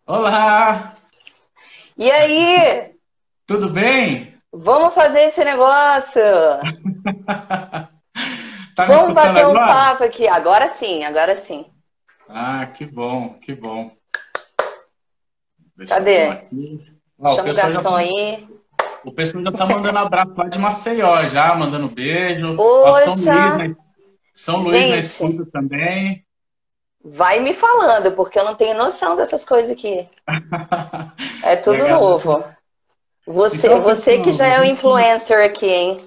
Olá, E aí, tudo bem? vamos fazer esse negócio? Tá me Vamos escutando bater um agora? papo aqui. Agora sim, agora sim. Ah, que bom, que bom. Deixa eu Cadê? arrumar aqui. Ó, Chama o garçom aí. o pessoal já tá mandando abraço lá de Maceió já, mandando beijo. Ó, Poxa, São Luís na gente, escuta também. vai me falando, porque eu não tenho noção dessas coisas aqui. É E a tudo galera... novo. Você, Então, você que pessoal, já é o influencer aqui, hein?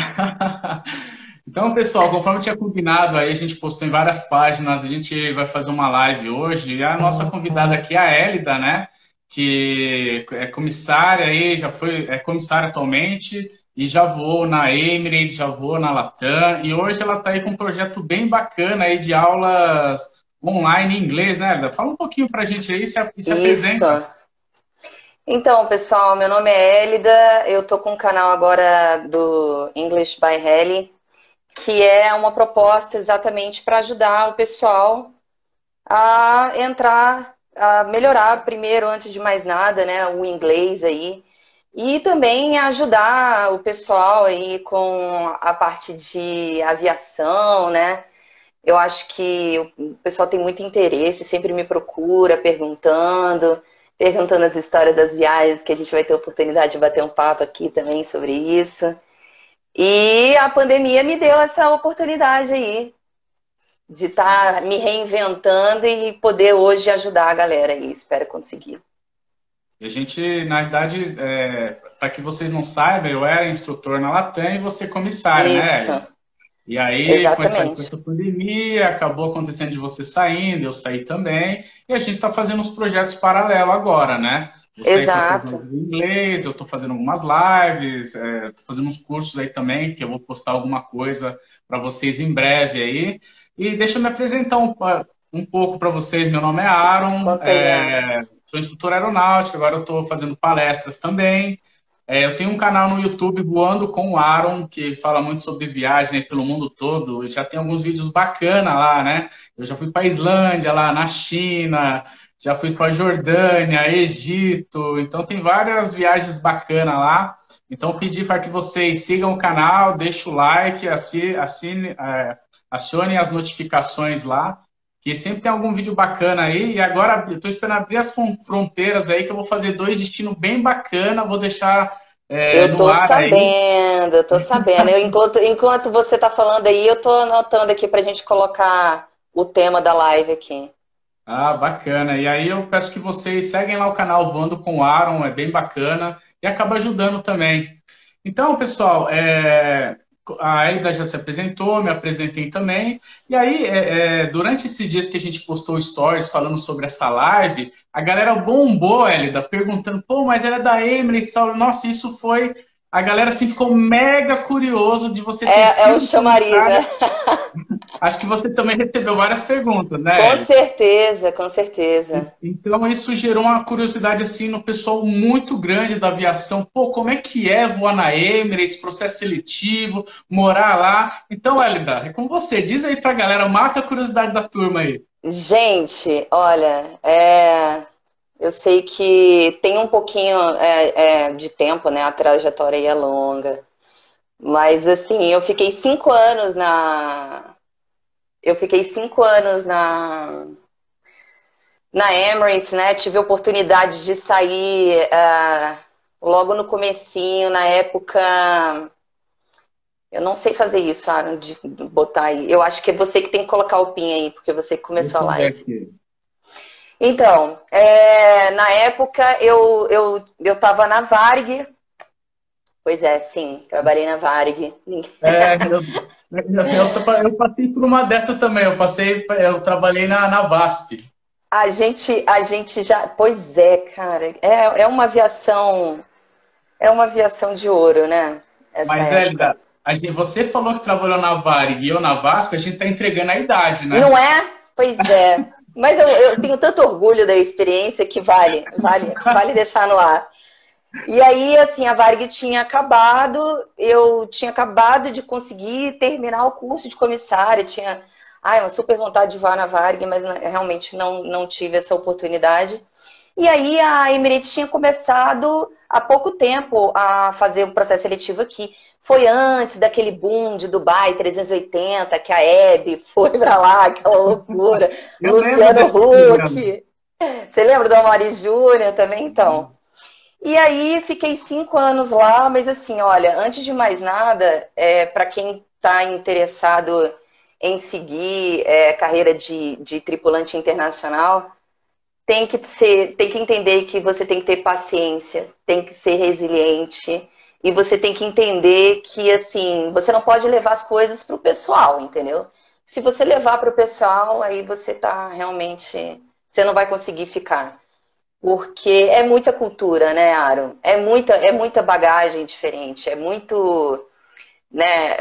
Então, pessoal, conforme tinha combinado aí, a gente postou em várias páginas, a gente vai fazer uma live hoje, e a nossa convidada aqui é a Hélida, né? Que é comissária aí, é comissária atualmente, e já voou na Emirates, já voou na Latam, e hoje ela está aí com um projeto bem bacana aí de aulas online em inglês, né, Hélida? Fala um pouquinho pra gente aí e se Isso. apresenta. Então, pessoal, meu nome é Hélida, eu tô com um canal agora do English by Helly, que é uma proposta exatamente para ajudar o pessoal a entrar, a melhorar primeiro, antes de mais nada, né, o inglês aí. E também ajudar o pessoal aí com a parte de aviação, né? Eu acho que o pessoal tem muito interesse, sempre me procura perguntando as histórias das viagens, que a gente vai ter oportunidade de bater um papo aqui também sobre isso. E a pandemia me deu essa oportunidade aí de estar me reinventando e poder hoje ajudar a galera aí. Espero conseguir. E a gente, na verdade, para que vocês não saibam, eu era instrutor na Latam e você comissária, né, Isso, Hélida? E aí, com exatamente. essa pandemia, acabou acontecendo de você saindo, eu saí também, e a gente está fazendo uns projetos paralelos agora, né? Você aí com as suas Exato. aulas de inglês, eu estou fazendo algumas lives, estou fazendo uns cursos aí também, que eu vou postar alguma coisa para vocês em breve aí. E deixa eu me apresentar um pouco para vocês. Meu nome é Aaron, Conta aí, Ana. sou instrutor aeronáutico, agora eu estou fazendo palestras também. Eu tenho um canal no YouTube, Voando com o Aaron, que fala muito sobre viagem aí pelo mundo todo. Já tem alguns vídeos bacanas lá, né? Eu já fui para a Islândia, lá na China, já fui para a Jordânia, Egito. Então tem várias viagens bacanas lá. Então eu pedi para que vocês sigam o canal, deixem o like, acionem as notificações lá, que sempre tem algum vídeo bacana aí. E agora eu estou esperando abrir as fronteiras aí, que eu vou fazer dois destinos bem bacana. Vou deixar Eu no tô ar aí. sabendo, eu tô sabendo. Enquanto você tá falando aí, eu tô anotando aqui pra gente colocar o tema da live aqui. Ah, bacana. E aí eu peço que vocês seguem lá o canal Voando com o Aaron, é bem bacana e acaba ajudando também. Então, pessoal, a Elida já se apresentou, me apresentei também. E aí, durante esses dias que a gente postou stories falando sobre essa live, a galera bombou, Elida, perguntando, pô, mas ela é da Emirates, nossa, isso foi. A galera assim ficou mega curioso de você ter É o sido chamariz, né? comissária. Acho que você também recebeu várias perguntas, né, Com Elida? certeza, com certeza. Então, isso gerou uma curiosidade assim no pessoal muito grande da aviação. Pô, como é que é voar na Emirates, processo seletivo, morar lá? Então, Elida, é com você. Diz aí pra galera, mata a curiosidade da turma aí. Gente, olha, eu sei que tem um pouquinho de tempo, né? A trajetória aí é longa. Mas assim, eu fiquei 5 anos na Emirates, né? Tive a oportunidade de sair logo no comecinho, na época. Eu não sei fazer isso, Aaron, de botar aí. Eu acho que é você que tem que colocar o pin aí, porque você que começou Deixa a eu ver live. aqui. Então, na época eu tava na Varig. Pois é, sim, trabalhei na Varig. É, eu passei por uma dessa também. Eu trabalhei na VASP. A gente já. Pois é, cara. É uma aviação de ouro, né? Essa Mas, época. Elida, você falou que trabalhou na Varig e eu na VASP, a gente tá entregando a idade, né? Não é? Pois é. Mas eu tenho tanto orgulho da experiência que vale deixar no ar. E aí, assim, a Varig tinha acabado, eu tinha acabado de conseguir terminar o curso de comissária, uma super vontade de voar na Varig, mas realmente não tive essa oportunidade. E aí a Emirates tinha começado há pouco tempo a fazer o processo seletivo aqui. Foi antes daquele boom de Dubai 380, que a Hebe foi para lá, aquela loucura. Eu lembro Luciano desse programa. Huck. Você lembra do Amaury Júnior também? Então. E aí fiquei 5 anos lá, mas assim, olha, antes de mais nada, para quem está interessado em seguir carreira de tripulante internacional, tem que entender que você tem que ter paciência, tem que ser resiliente e você tem que entender que assim, você não pode levar as coisas para o pessoal, entendeu? Se você levar para o pessoal, aí você tá realmente, você não vai conseguir ficar. Porque é muita cultura, né, Aaron? É muita bagagem diferente, é muito, né,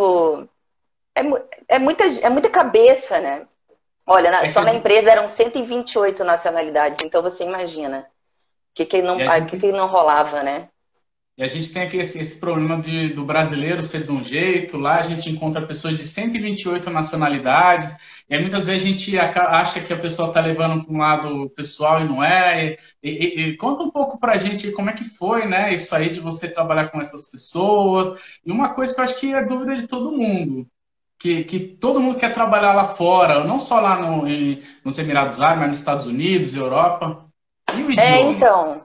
é muita cabeça, né? Olha, É que só a na gente, empresa eram 128 nacionalidades, então você imagina e a o que, gente que não rolava, né? E a gente tem aqui esse problema do brasileiro ser de um jeito, lá a gente encontra pessoas de 128 nacionalidades, e aí muitas vezes a gente acha que a pessoa está levando para um lado pessoal e não é. E conta um pouco para a gente como é que foi, né, isso aí de você trabalhar com essas pessoas. E uma coisa que eu acho que é dúvida de todo mundo, que todo mundo quer trabalhar lá fora, não só lá nos Emirados Árabes, mas nos Estados Unidos, Europa. E o idioma? Então,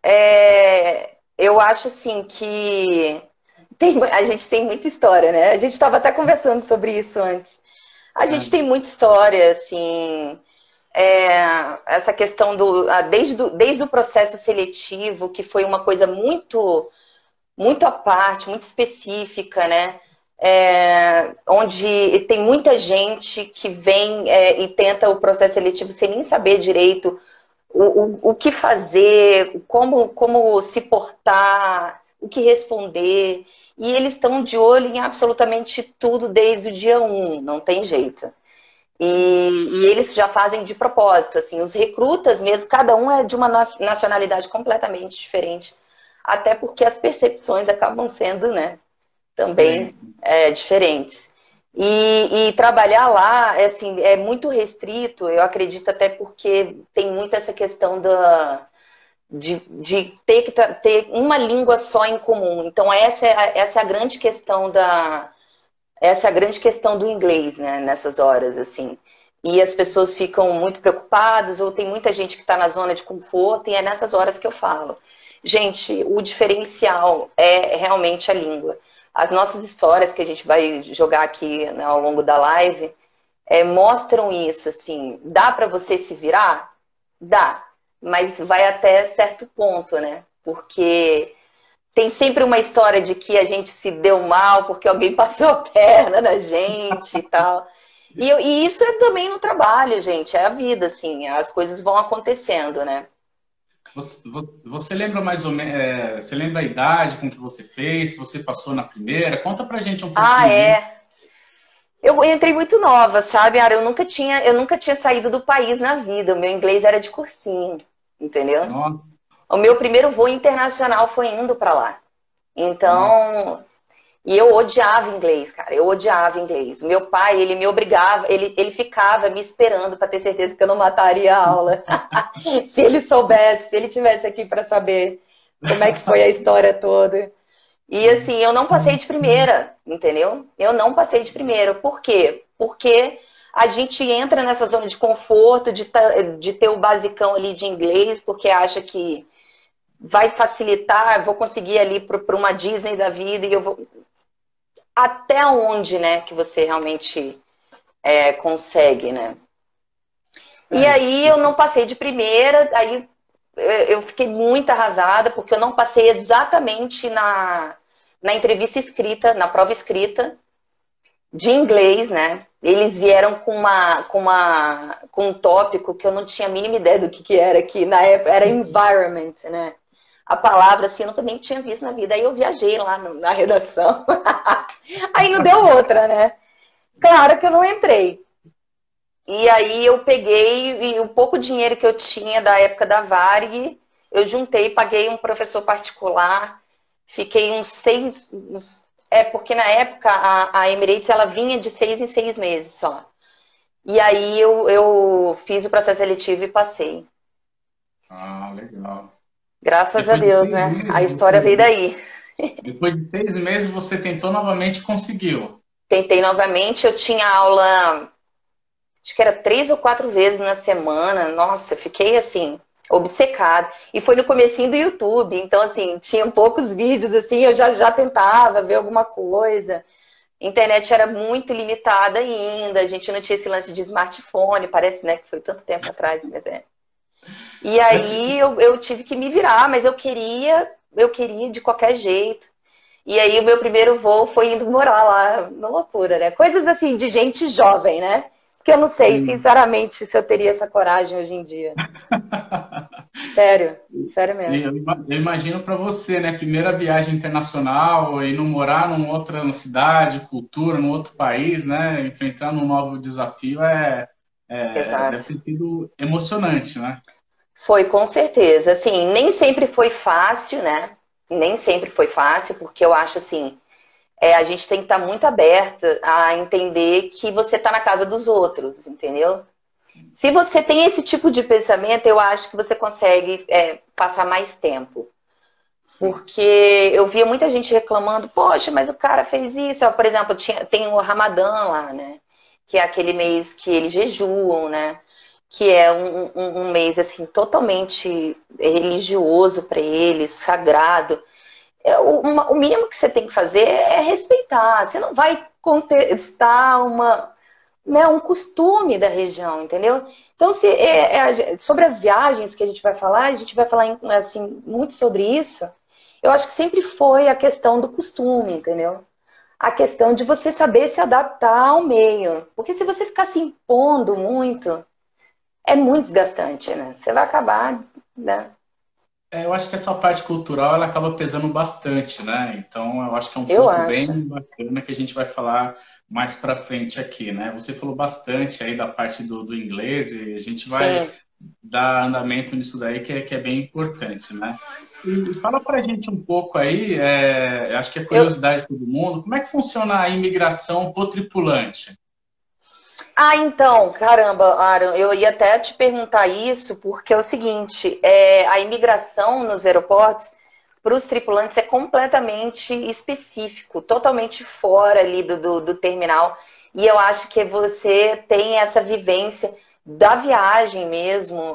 eu acho assim que a gente tem muita história, né? A gente estava até conversando sobre isso antes. A gente tem muita história, assim, essa questão desde o processo seletivo, que foi uma coisa muito à parte, muito específica, né? Onde tem muita gente que vem e tenta o processo seletivo sem nem saber direito o que fazer, como se portar, o que responder. E eles estão de olho em absolutamente tudo desde o dia 1, não tem jeito. E eles já fazem de propósito, assim, os recrutas mesmo, cada um é de uma nacionalidade completamente diferente, até porque as percepções acabam sendo, né, também Diferente. diferentes. E trabalhar lá assim, é muito restrito, eu acredito até porque tem muito essa questão de ter que ter uma língua só em comum. Então essa é a grande questão essa é a grande questão do inglês, né, nessas horas, assim. E as pessoas ficam muito preocupadas, ou tem muita gente que está na zona de conforto, e é nessas horas que eu falo. Gente, o diferencial é realmente a língua. As nossas histórias que a gente vai jogar aqui, né, ao longo da live mostram isso, assim. Dá para você se virar? Dá, mas vai até certo ponto, né? Porque tem sempre uma história de que a gente se deu mal porque alguém passou a perna na gente e tal. E isso é também no trabalho, gente, é a vida, assim, as coisas vão acontecendo, né? Você lembra mais ou menos, você lembra a idade com que você fez, se você passou na primeira? Conta pra gente um Ah, pouquinho disso. é. Eu entrei muito nova, sabe, Ara? Eu nunca tinha saído do país na vida. O meu inglês era de cursinho, entendeu? Nossa, O meu primeiro voo internacional foi indo para lá. nossa. Então, e eu odiava inglês, cara. Eu odiava inglês. O meu pai, ele me obrigava, ele ficava me esperando para ter certeza que eu não mataria a aula. Se ele soubesse, se ele tivesse aqui para saber como é que foi a história toda. E assim, eu não passei de primeira, entendeu? Eu não passei de primeira. Por quê? Porque a gente entra nessa zona de conforto, de ter o basicão ali de inglês, porque acha que vai facilitar, vou conseguir ali para uma Disney da vida e eu vou. Até onde, né, que você realmente consegue, né? E É, aí eu não passei de primeira, aí eu fiquei muito arrasada, porque eu não passei exatamente na entrevista escrita, na prova escrita de inglês, né? Eles vieram com um tópico que eu não tinha a mínima ideia do que era, que na época era environment, né? A palavra assim, eu nunca nem tinha visto na vida. Aí eu viajei lá na redação. Aí não deu outra, né? Claro que eu não entrei. E aí eu peguei e o pouco dinheiro que eu tinha da época da Varig, eu juntei, paguei um professor particular, fiquei porque na época a Emirates ela vinha de 6 em 6 meses só. E aí eu fiz o processo seletivo e passei. Ah, legal. Graças a Depois de Deus, seis né? A meses, história veio daí. depois de 6 meses, você tentou novamente e conseguiu. Tentei novamente, eu tinha aula, acho que era 3 ou 4 vezes na semana. Nossa, fiquei assim, obcecada. E foi no comecinho do YouTube, então assim, tinham poucos vídeos assim, eu já tentava ver alguma coisa. A internet era muito limitada ainda, a gente não tinha esse lance de smartphone, parece, né, que foi tanto tempo atrás, mas é. E Antes, aí eu tive que me virar, mas eu queria de qualquer jeito. E aí o meu primeiro voo foi indo morar lá, na loucura, né? Coisas assim de gente jovem, né? Que eu não sei, sim. sinceramente, se eu teria essa coragem hoje em dia. Sério, sério E mesmo. eu imagino para você, né? Primeira viagem internacional, e não morar numa outra cidade, cultura, num outro país, né? Enfrentando um novo desafio deve Exato. ter sido emocionante, né? Foi, com certeza. Assim, nem sempre foi fácil, né? Nem sempre foi fácil, porque eu acho assim, a gente tem que estar muito aberta a entender que você está na casa dos outros, entendeu? Se você tem esse tipo de pensamento, eu acho que você consegue passar mais tempo. Sim. Porque eu via muita gente reclamando, poxa, mas o cara fez isso. Ó, por exemplo, tem o Ramadã lá, né? Que é aquele mês que eles jejuam, né? Que é um mês assim totalmente religioso para eles, sagrado. O mínimo que você tem que fazer é respeitar. Você não vai contestar um costume da região, entendeu? Então, sobre as viagens que a gente vai falar assim, muito sobre isso. Eu acho que sempre foi a questão do costume, entendeu? A questão de você saber se adaptar ao meio. Porque se você ficar se impondo muito, é muito desgastante, né? Você vai acabar, né? Eu acho que essa parte cultural ela acaba pesando bastante, né? Então, eu acho que é um Eu ponto acho. bem bacana que a gente vai falar mais para frente aqui, né? Você falou bastante aí da parte do inglês e a gente vai Sim. dar andamento nisso daí que é bem importante, né? E fala para a gente um pouco aí, acho que é Eu, curiosidade de todo mundo, como é que funciona a imigração por tripulante? então, caramba, Aaron, eu ia até te perguntar isso, porque é o seguinte, a imigração nos aeroportos para os tripulantes é completamente específico, totalmente fora ali do terminal. E eu acho que você tem essa vivência da viagem mesmo,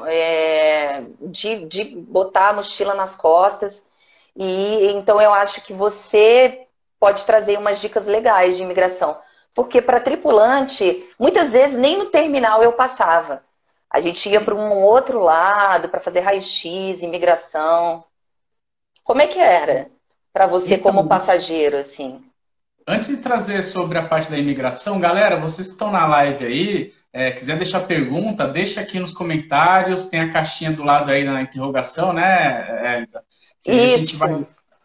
de botar a mochila nas costas. E então eu acho que você pode trazer umas dicas legais de imigração. Porque para tripulante, muitas vezes nem no terminal eu passava. A gente ia para Sim. um outro lado para fazer raio-x, imigração. Como é que era para você Então, como passageiro, assim? antes de trazer sobre a parte da imigração, galera, vocês que estão na live aí, quiser deixar pergunta, deixa aqui nos comentários, tem a caixinha do lado aí na interrogação, né, Hélida? Que aí Isso.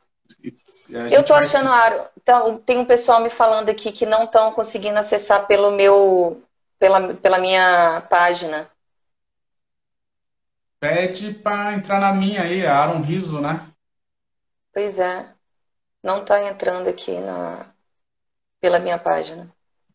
a Eu gente tô vai, achando, Aro, então, tem um pessoal me falando aqui que não estão conseguindo acessar pela minha página. pede para entrar na minha aí, Aaron Riso, né? Pois é, não está entrando aqui pela minha página.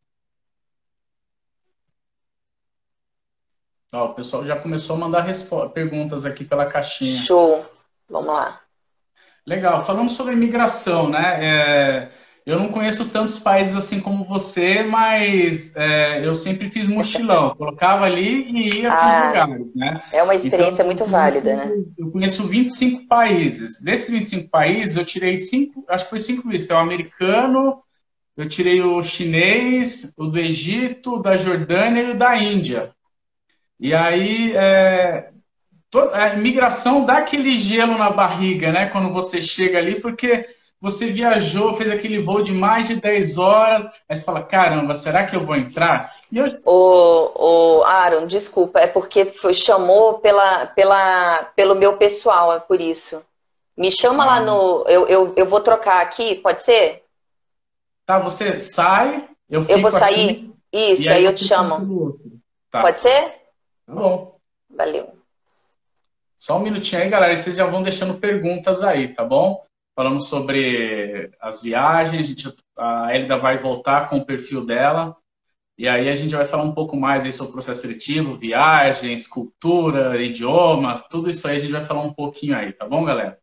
Ó, o pessoal já começou a mandar perguntas aqui pela caixinha. Show. Vamos lá. Legal. Falando sobre imigração, né? Eu não conheço tantos países assim como você, mas eu sempre fiz mochilão. Colocava ali e ia para os Ah, lugares, né? é uma Então, experiência muito válida, né? eu conheço 25 países. Desses 25 países, eu tirei cinco, acho que foi cinco vistos. É o americano, eu tirei o chinês, o do Egito, o da Jordânia e o da Índia. E aí, a imigração dá aquele gelo na barriga, né? Quando você chega ali, porque você viajou, fez aquele voo de mais de 10 horas, aí você fala, caramba, será que eu vou entrar? E eu, O Aaron, desculpa, é porque chamou pelo meu pessoal, é por isso. Me chama lá ah, no. Eu vou trocar aqui, pode ser? tá, você sai, eu Eu vou fico sair? aqui, e Isso, aí aí eu te você passa chamo. pelo outro. Pode Tá, ser? tá bom. Valeu. Só um minutinho aí, galera, e vocês já vão deixando perguntas aí, tá bom? Falando sobre as viagens, a Elida vai voltar com o perfil dela. E aí a gente vai falar um pouco mais aí sobre o processo seletivo, viagens, cultura, idiomas, tudo isso aí a gente vai falar um pouquinho aí, tá bom, galera?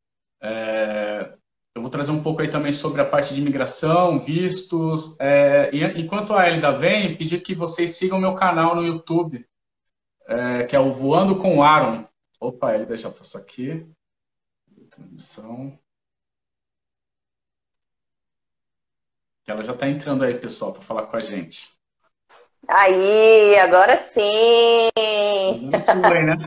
Eu vou trazer um pouco aí também sobre a parte de imigração, vistos. E enquanto a Elida vem, pedir que vocês sigam meu canal no YouTube, que é o Voando com o Aaron. Opa, a Elida já passou aqui. Transmissão. Que ela já está entrando aí, pessoal, para falar com a gente. Aí, agora sim! Foi, né?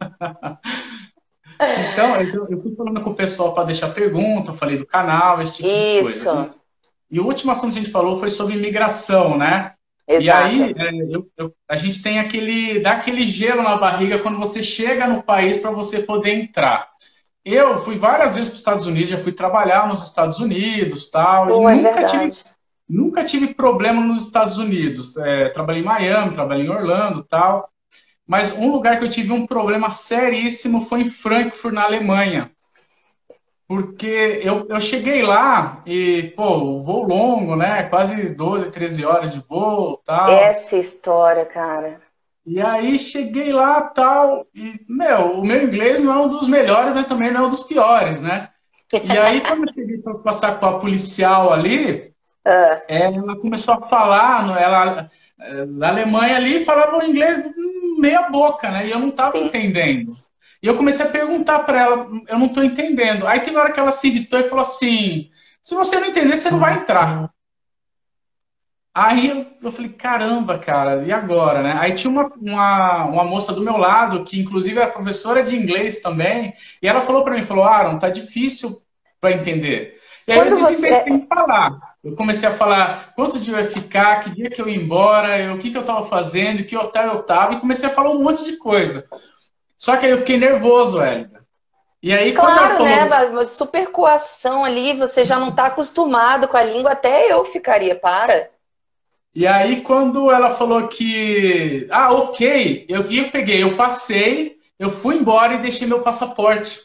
Então, eu fui falando com o pessoal para deixar pergunta, eu falei do canal, esse tipo de coisa. Isso, E o último assunto que a gente falou foi sobre imigração, né? E exato. aí, a gente tem dá aquele gelo na barriga quando você chega no país para você poder entrar. Eu fui várias vezes para os Estados Unidos, já fui trabalhar nos Estados Unidos, tal, e Pô, é verdade. nunca tive problema nos Estados Unidos. Trabalhei em Miami, trabalhei em Orlando, tal. Mas um lugar que eu tive um problema seríssimo foi em Frankfurt, na Alemanha. Porque eu cheguei lá e, pô, voo longo, né? Quase 12, 13 horas de voo, tal. Essa história, cara. E aí cheguei lá, tal, e, o meu inglês não é um dos melhores, mas também não é um dos piores, né? E aí, quando eu cheguei para passar com a policial ali, Ah, ela começou a falar, ela, na Alemanha ali, falava o inglês meia boca, né? E eu não estava sim. entendendo. E eu comecei a perguntar para ela, eu não estou entendendo. Aí tem uma hora que ela se irritou e falou assim, se você não entender, você não vai entrar. Aí eu falei, caramba, cara, e agora, né? Aí tinha uma moça do meu lado, que inclusive era professora de inglês também, e ela falou para mim, falou, Aaron, tá difícil para entender. E aí eu Quando desinvestei você. em falar. Eu comecei a falar quantos dias eu ia ficar, que dia que eu ia embora, o que eu estava fazendo, que hotel eu estava, e comecei a falar um monte de coisa. Só que aí eu fiquei nervoso, Hélida. E aí quando ela Claro, né? falou, Uma super coação ali, você já não está acostumado com a língua, até eu ficaria, para. e aí quando ela falou que, ok, eu peguei, eu passei, eu fui embora e deixei meu passaporte.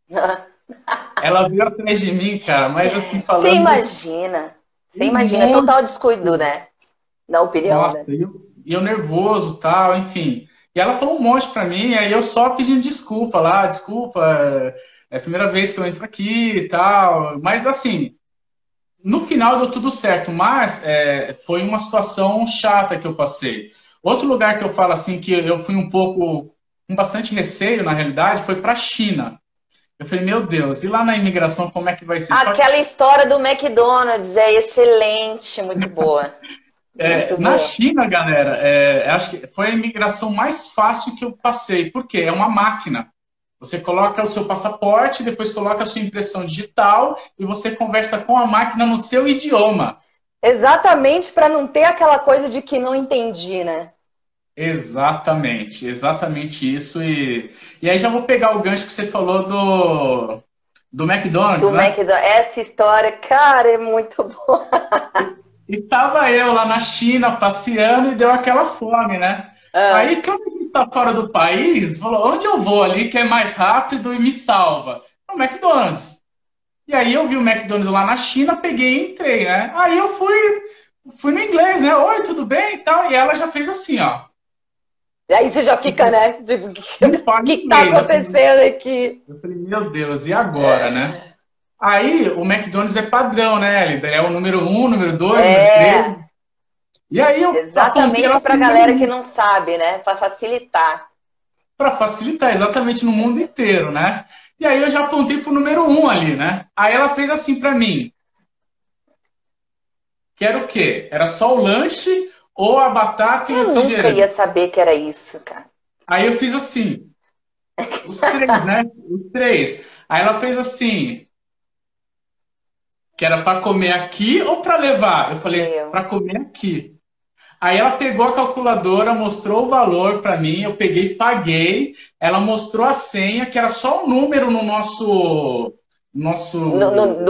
Ela veio atrás de mim, cara, mas assim, Você falando imagina. Você um imagina, monte. total descuido, né? Na opinião, Nossa, né? e eu nervoso, tal, enfim. E ela falou um monte pra mim, aí eu só pedindo desculpa lá, desculpa, é a primeira vez que eu entro aqui e tal. Mas assim, no final deu tudo certo, mas foi uma situação chata que eu passei. Outro lugar que eu falo assim que eu fui um pouco com bastante receio, na realidade, foi para a China. Eu falei, meu Deus, e lá na imigração como é que vai ser? Aquela história do McDonald's é excelente, muito boa. Muito Na boa. China, galera, acho que foi a imigração mais fácil que eu passei, porque é uma máquina. Você coloca o seu passaporte, depois coloca a sua impressão digital e você conversa com a máquina no seu idioma. Exatamente para não ter aquela coisa de que não entendi, né? Exatamente, exatamente isso. E aí já vou pegar o gancho que você falou do McDonald's, Do né? McDonald's. Essa história, cara, é muito boa. E estava eu lá na China passeando e deu aquela fome, né? Ah, Aí, quando a gente está fora do país, falou, onde eu vou ali que é mais rápido e me salva? No McDonald's. E aí eu vi o McDonald's lá na China, peguei e entrei, né? Aí eu fui no inglês, né? Oi, tudo bem e tal. E ela já fez assim, ó. e aí você já fica, Tipo, né? Tipo, não o fala que está inglês. acontecendo aqui? Eu falei, meu Deus, e agora, né? Aí o McDonald's é padrão, né? Ele é o número um, número dois, número três. É, E aí eu apontei exatamente ela para pro a número galera que um, não sabe, né? Para facilitar. para facilitar exatamente no mundo inteiro, né? E aí eu já apontei pro número um ali, né? Aí ela fez assim para mim, que era o quê? Era só o lanche ou a batata e o Eu nunca ia refrigerante. saber que era isso, cara. Aí eu fiz assim, os três, né? Os três. Aí ela fez assim, que era para comer aqui ou para levar? Eu falei, Meu. para comer aqui. Aí ela pegou a calculadora, mostrou o valor para mim, eu peguei, paguei. Ela mostrou a senha, que era só um número no No, no, nosso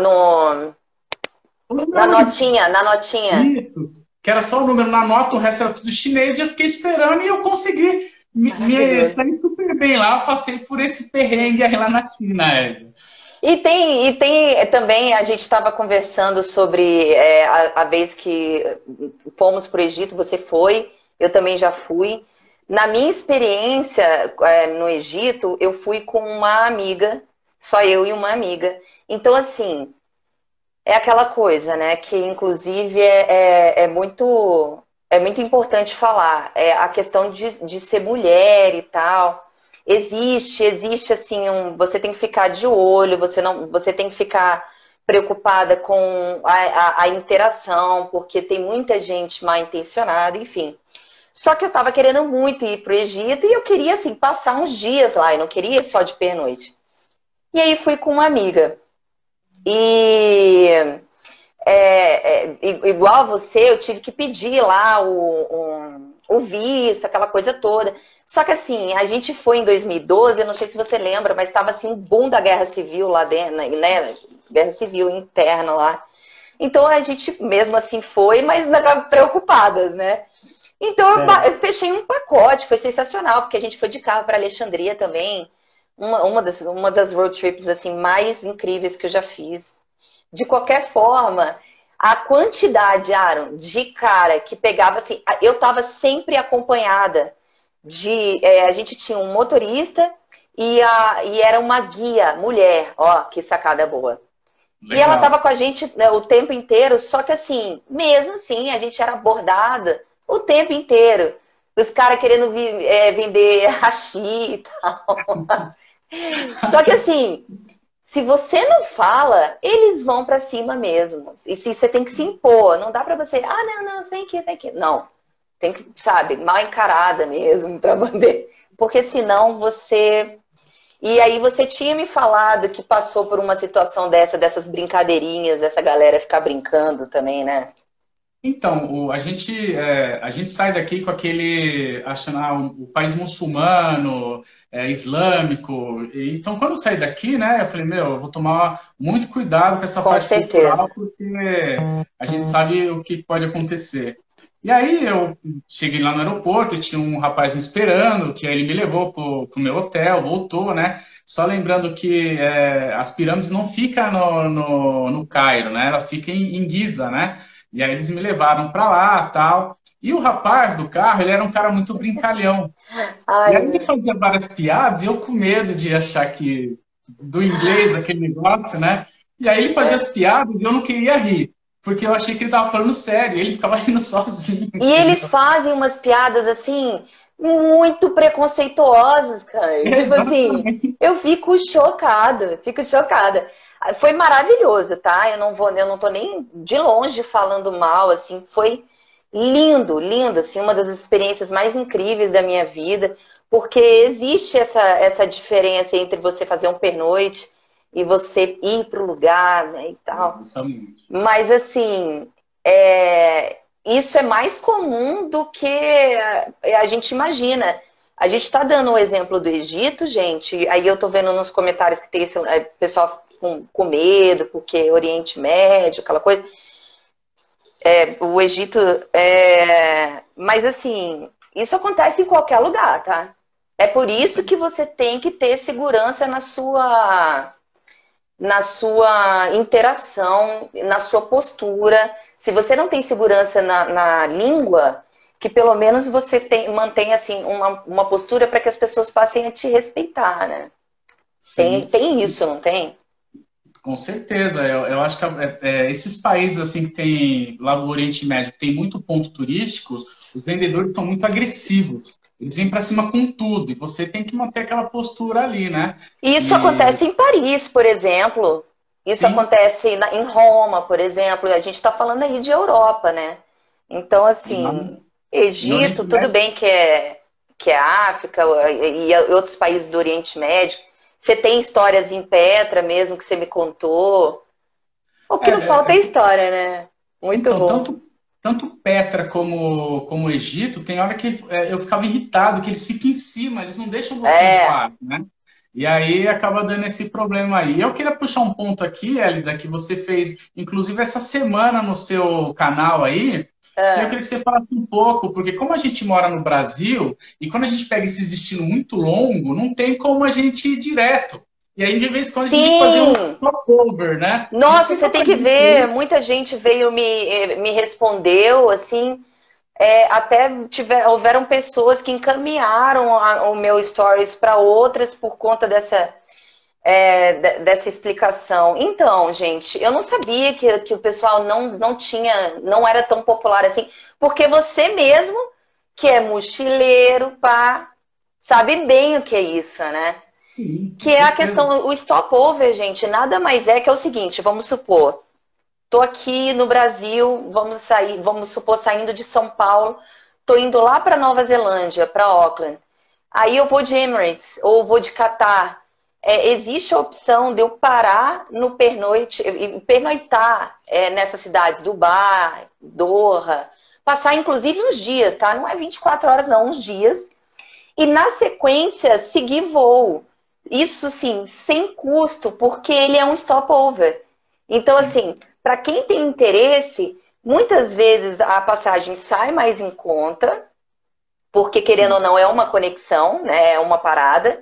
o na número notinha, na notinha. isso, que era só o número na nota, o resto era tudo chinês, e eu fiquei esperando e eu consegui me Maravilhoso. sair super bem lá. Eu passei por esse perrengue aí lá na China, Ed. E tem também, a gente estava conversando sobre a vez que fomos para o Egito, você foi, eu também já fui. Na minha experiência no Egito, eu fui com uma amiga, só eu e uma amiga. Então, assim, é aquela coisa, né, que inclusive é muito importante falar, a questão de ser mulher e tal. Existe assim, você tem que ficar de olho, você tem que ficar preocupada com a interação, porque tem muita gente mal intencionada, enfim. Só que eu tava querendo muito ir pro Egito e eu queria, assim, passar uns dias lá, eu não queria ir só de pernoite. E aí fui com uma amiga. E igual a você, eu tive que pedir lá o visto, aquela coisa toda. Só que assim, a gente foi em 2012, eu não sei se você lembra, mas estava assim, um boom da guerra civil lá dentro, né? Guerra civil interna lá. Então a gente mesmo assim foi, mas preocupadas, né? Então eu fechei um pacote, foi sensacional, porque a gente foi de carro para Alexandria também. Uma das road trips assim, mais incríveis que eu já fiz. De qualquer forma, a quantidade, Aaron, de cara que pegava assim, eu estava sempre acompanhada a gente tinha um motorista e era uma guia, mulher, ó, que sacada boa. E ela Legal. estava com a gente, né, o tempo inteiro, só que assim, mesmo assim, a gente era abordada o tempo inteiro. Os caras querendo vender hashi e tal. Só que assim, se você não fala, eles vão pra cima mesmo. E se você tem que se impor, não dá pra você, não, sem que. Não, tem que, sabe, mal encarada mesmo pra poder. Porque senão você. E aí você tinha me falado que passou por uma situação dessas brincadeirinhas, dessa galera ficar brincando também, né? Então, a gente sai daqui com aquele, achando o país muçulmano, islâmico. Então, quando eu saí daqui, né, eu falei, meu, eu vou tomar muito cuidado com essa Com parte cultural, certeza. porque a gente sabe o que pode acontecer. E aí eu cheguei lá no aeroporto, tinha um rapaz me esperando, que aí ele me levou pro meu hotel, voltou, né? Só lembrando que as pirâmides não ficam no Cairo, né? Elas ficam em Giza, né? E aí eles me levaram para lá, tal. E o rapaz do carro, ele era um cara muito brincalhão. E Ai, aí ele fazia várias piadas e eu com medo de achar que do inglês aquele negócio, né? E aí ele fazia as piadas e eu não queria rir, porque eu achei que ele tava falando sério, e ele ficava rindo sozinho, e eles entendeu? fazem umas piadas assim, muito preconceituosas, cara. Tipo assim, Exatamente. eu fico chocada, fico chocada. Foi maravilhoso, tá? Eu não tô nem de longe falando mal, assim, foi lindo, lindo, assim, uma das experiências mais incríveis da minha vida, porque existe essa diferença entre você fazer um pernoite e você ir para o lugar, né, e tal. Exatamente. Mas assim, isso é mais comum do que a gente imagina. A gente está dando o exemplo do Egito, gente. Aí eu tô vendo nos comentários que tem esse pessoal com medo, porque Oriente Médio, aquela coisa. O Egito. Mas assim, isso acontece em qualquer lugar, tá? É por isso que você tem que ter segurança na sua interação, na sua postura. Se você não tem segurança na língua, que pelo menos você mantenha assim, uma postura para que as pessoas passem a te respeitar, né? Tem, Sim. tem isso, não tem? Com certeza, eu acho que esses países assim que tem lá no Oriente Médio, que tem muito ponto turístico, os vendedores são muito agressivos. Eles vêm para cima com tudo e você tem que manter aquela postura ali, né? E isso E acontece em Paris, por exemplo. Isso sim, acontece em Roma, por exemplo. A gente está falando aí de Europa, né? Então, e lá assim, no Oriente Egito, tudo Médio, bem que é África e outros países do Oriente Médio. Você tem histórias em Petra mesmo que você me contou. O é, que não falta é é, história, né? Muito então, bom. tanto Petra como Egito, tem hora que eu ficava irritado, que eles ficam em cima, eles não deixam você em É. paz, né? E aí acaba dando esse problema aí. Eu queria puxar um ponto aqui, Elida, que você fez, inclusive, essa semana no seu canal aí, e eu queria É. que você falasse um pouco, porque como a gente mora no Brasil, e quando a gente pega esses destinos muito longos, não tem como a gente ir direto. E aí, de vez em quando, a gente tem que fazer um Sim! stopover, né? Não Nossa, sei você qual que tem é que disso ver, aí. muita gente veio me respondeu, assim, houveram pessoas que encaminharam o meu stories para outras por conta dessa explicação. Então, gente, eu não sabia que o pessoal não tinha, não era tão popular assim, porque você mesmo, que é mochileiro, pá, sabe bem o que é isso, né? Sim, com Que é a certeza. questão, o stopover, gente, nada mais é que é o seguinte, vamos supor, tô aqui no Brasil, vamos supor, saindo de São Paulo, tô indo lá para Nova Zelândia, para Auckland. Aí eu vou de Emirates ou vou de Qatar. Existe a opção de eu parar no pernoitar nessas cidades, Dubai, Doha, passar inclusive uns dias, tá? Não é 24 horas, não, uns dias. E na sequência, seguir voo. Isso sim, sem custo, porque ele é um stopover. Então, Sim. assim, para quem tem interesse, muitas vezes a passagem sai mais em conta, porque querendo ou Sim. não é uma conexão, né? É uma parada.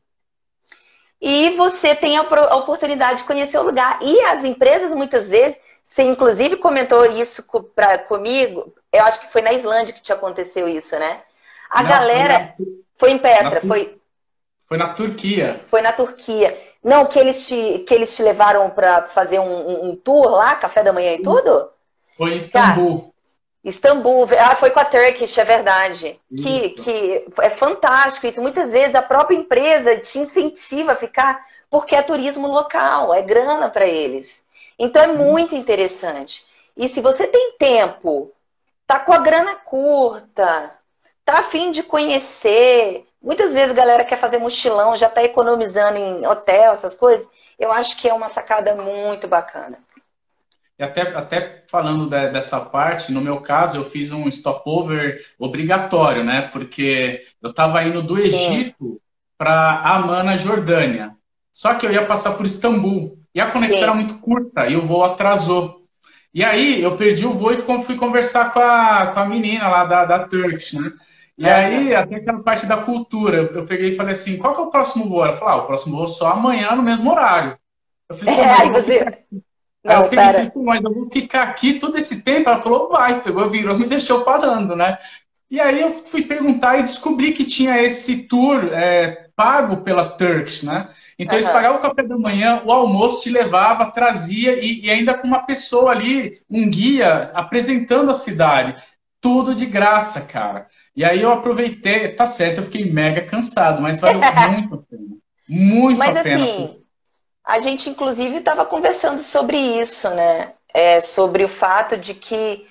E você tem a oportunidade de conhecer o lugar. E as empresas, muitas vezes, você inclusive comentou isso comigo, eu acho que foi na Islândia que te aconteceu isso, né? A Não, galera foi em na, Petra, Tur- foi, foi na Turquia. foi na Turquia. Não, que eles te levaram para fazer um tour lá, café da manhã e tudo? Foi em Cara, Istambul. Istambul, foi com a Turkish, é verdade. Isso. Que é fantástico isso. Muitas vezes a própria empresa te incentiva a ficar porque é turismo local, é grana para eles. Então é Sim. muito interessante. E se você tem tempo, tá com a grana curta, tá a fim de conhecer, muitas vezes a galera quer fazer mochilão, já tá economizando em hotel, essas coisas, eu acho que é uma sacada muito bacana. E até falando dessa parte, no meu caso, eu fiz um stopover obrigatório, né? Porque eu estava indo do Sim, Egito para Amman, na Jordânia. Só que eu ia passar por Istambul. E a conexão era sim. muito curta e o voo atrasou. E aí eu perdi o voo e fui conversar com a menina lá da Turkish, né? E aí, Aham. até aquela parte da cultura, eu peguei e falei assim: qual que é o próximo voo? Ela falou: o próximo voo é só amanhã no mesmo horário. Eu falei: pô, mas Aí eu vou ficar. você. Aí eu Não, peguei e falei, pera. pô, mas eu vou ficar aqui todo esse tempo? Ela falou, vai, pegou, virou, me deixou falando, né? E aí eu fui perguntar e descobri que tinha esse tour pago pela Turkish, né? Então eles Aham. pagavam o café da manhã, o almoço te levava, trazia e ainda com uma pessoa ali, um guia, apresentando a cidade. Tudo de graça, cara. E aí eu aproveitei, tá certo, eu fiquei mega cansado, mas valeu muito a pena. Muito a Mas pena. assim, a gente inclusive estava conversando sobre isso, né? Sobre o fato de que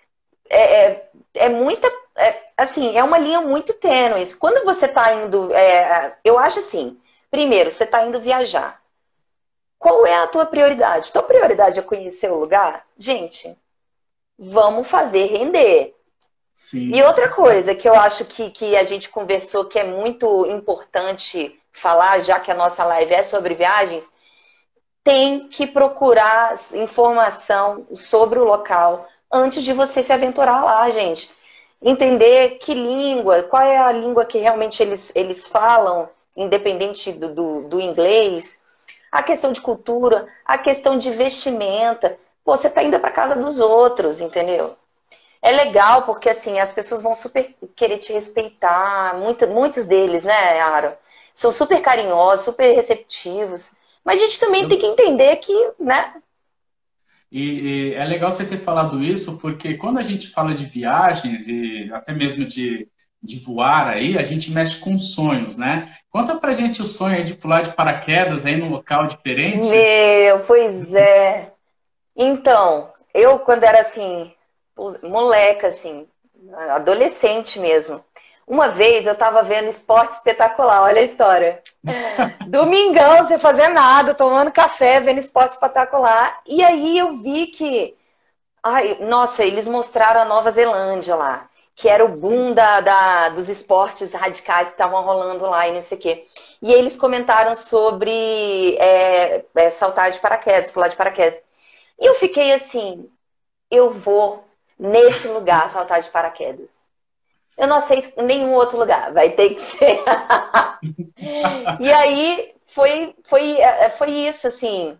é muita. Assim, é uma linha muito tênue. Quando você está indo. Eu acho assim: primeiro, você está indo viajar. Qual é a tua prioridade? Tua prioridade é conhecer o lugar? Gente, vamos fazer render. E Sim. outra coisa que eu acho que a gente conversou que é muito importante falar, já que a nossa live é sobre viagens, tem que procurar informação sobre o local antes de você se aventurar lá, gente. Entender que língua, qual é a língua que realmente eles falam, independente do inglês. A questão de cultura, a questão de vestimenta. Pô, você tá indo para casa dos outros, entendeu? É legal porque assim as pessoas vão super querer te respeitar, muitos deles, né, Aaron? São super carinhosos, super receptivos. Mas a gente também tem que entender que, né? E é legal você ter falado isso, porque quando a gente fala de viagens e até mesmo de voar aí, a gente mexe com sonhos, né? Conta pra gente o sonho aí de pular de paraquedas aí num local diferente. Meu, pois é. Então, eu quando era assim, moleca assim, adolescente mesmo. Uma vez eu tava vendo Esporte Espetacular, olha a história. Domingão, sem fazer nada, tomando café, vendo Esporte Espetacular. E aí eu vi que, ai, nossa, eles mostraram a Nova Zelândia lá, que era o boom dos esportes radicais que estavam rolando lá e não sei o quê. E eles comentaram sobre saltar de paraquedas, pular de paraquedas. E eu fiquei assim, eu vou nesse lugar saltar de paraquedas. Eu não aceito nenhum outro lugar, vai ter que ser. E aí foi isso, assim.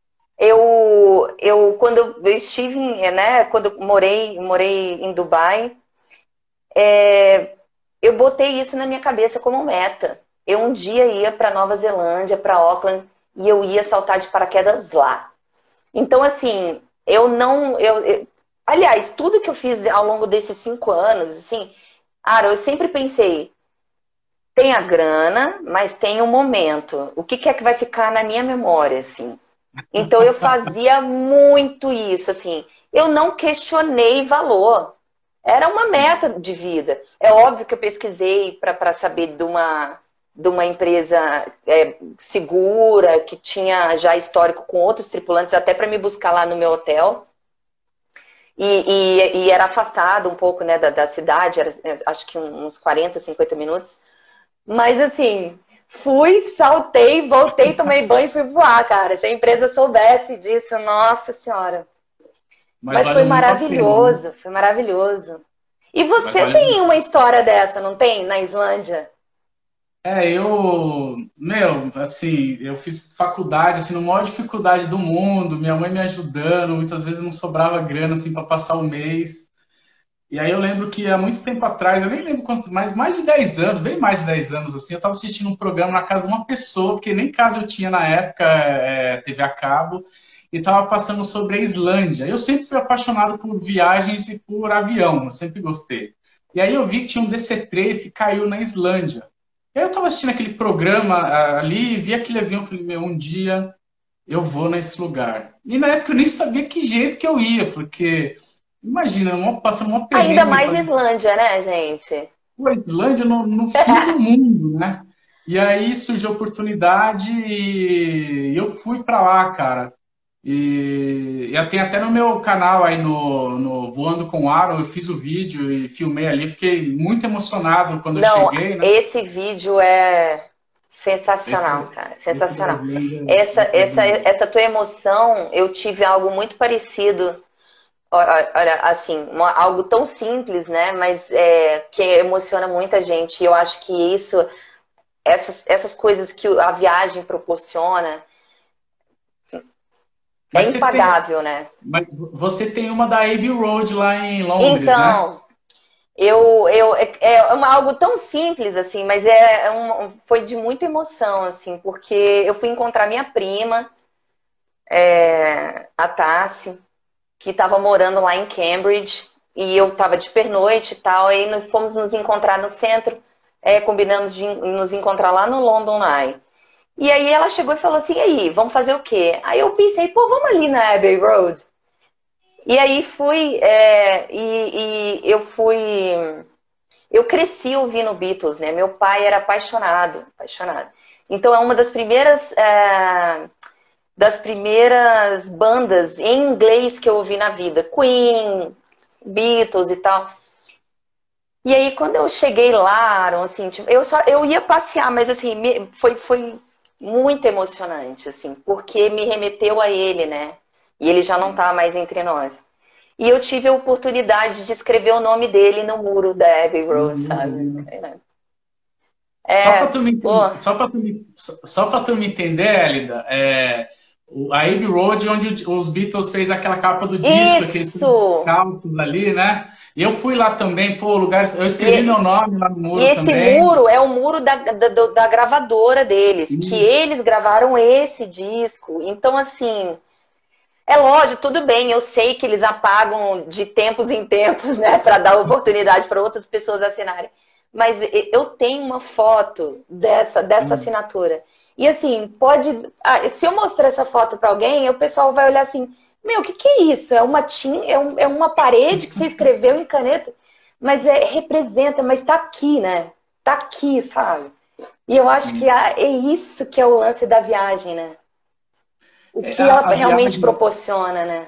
Quando eu estive, né, quando eu morei em Dubai, eu botei isso na minha cabeça como meta. Eu um dia ia para Nova Zelândia, para Auckland, e eu ia saltar de paraquedas lá. Então, assim, aliás, tudo que eu fiz ao longo desses 5 anos, assim, eu sempre pensei, tem a grana, mas tem um momento. O que é que vai ficar na minha memória, assim? Então, eu fazia muito isso, assim. Eu não questionei valor. Era uma meta de vida. É óbvio que eu pesquisei para saber de uma empresa segura, que tinha já histórico com outros tripulantes, até para me buscar lá no meu hotel. E era afastado um pouco, né, da cidade, era, acho que uns 40, 50 minutos. Mas assim, fui, saltei, voltei, tomei banho e fui voar, cara. Se a empresa soubesse disso, nossa senhora. Mas foi valeu muito a pena, né? maravilhoso, foi maravilhoso. E Mas você valeu. tem uma história dessa, não tem? Na Islândia? Assim, eu fiz faculdade, assim, no maior dificuldade do mundo, minha mãe me ajudando, muitas vezes não sobrava grana, assim, para passar o mês. E aí eu lembro que há muito tempo atrás, eu nem lembro quanto, mas mais de 10 anos, bem mais de 10 anos, assim, eu estava assistindo um programa na casa de uma pessoa, porque nem casa eu tinha na época, TV a cabo, e estava passando sobre a Islândia. Eu sempre fui apaixonado por viagens e por avião, eu sempre gostei. E aí eu vi que tinha um DC-3 que caiu na Islândia. E aí eu estava assistindo aquele programa ali, vi aquele avião, falei, meu, um dia eu vou nesse lugar. E na época eu nem sabia que jeito que eu ia, porque imagina, passando uma Ainda perrengue mais para Islândia, né, gente? a Islândia no fim do mundo, né? E aí surgiu a oportunidade e eu fui para lá, cara. E tem até no meu canal aí no Voando com o Aro, eu fiz o vídeo e filmei ali, fiquei muito emocionado quando eu Não, cheguei, né? esse vídeo é Esse, sensacional, cara, esse da sensacional. Islândia Essa, é essa, bonito. essa tua emoção, eu tive algo muito parecido. Olha, assim, algo tão simples, né? Mas que emociona muita gente. E eu acho que essas coisas que a viagem proporciona, é Mas impagável, né? você tem uma da Abbey Road lá em Londres, né? Então, algo tão simples assim, mas foi de muita emoção assim, porque eu fui encontrar minha prima, a Tassi, que estava morando lá em Cambridge, e eu estava de pernoite e tal, aí nós fomos nos encontrar no centro, combinamos de nos encontrar lá no London Eye. E aí ela chegou e falou assim, e aí, vamos fazer o quê? Aí eu pensei, pô, vamos ali na Abbey Road. E aí eu cresci ouvindo Beatles, né? Meu pai era apaixonado, apaixonado. Então é uma das primeiras bandas em inglês que eu ouvi na vida. Queen, Beatles e tal. E aí quando eu cheguei lá, Aaron, assim, tipo, eu ia passear, mas assim, foi muito emocionante, assim, porque me remeteu a ele, né? E ele já não tá mais entre nós. E eu tive a oportunidade de escrever o nome dele no muro da Abbey Road, sabe? Só para tu me, Pô, só para tu me entender, Elida, a Abbey Road, onde os Beatles fez aquela capa do disco, aqueles isso! saltos ali, né? E eu fui lá também, pô, lugares. Eu escrevi E, meu nome lá no e muro esse também. muro é o muro da gravadora deles, que eles gravaram esse disco. Então, assim, é lógico, tudo bem, eu sei que eles apagam de tempos em tempos, né, para dar oportunidade para outras pessoas assinarem. Mas eu tenho uma foto dessa assinatura. E assim, se eu mostrar essa foto para alguém, o pessoal vai olhar assim: meu, o que é isso? É uma uma parede que você escreveu em caneta, mas representa, mas tá aqui, né? Tá aqui, sabe? E eu acho que Sim. é isso que é o lance da viagem, né? O que ela A realmente viagem proporciona, né?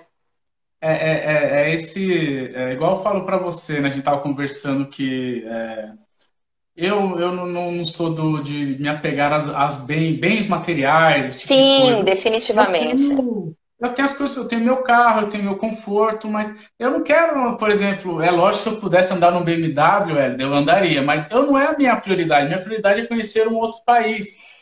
igual eu falo para você, né? A gente tava conversando que eu não sou de me apegar às bens materiais, esse tipo de Sim, coisa. Eu definitivamente. tenho as coisas, eu tenho meu carro, eu tenho meu conforto, mas eu não quero, por exemplo, é lógico que se eu pudesse andar num BMW, eu andaria, mas eu não é a minha prioridade. Minha prioridade é conhecer um outro país.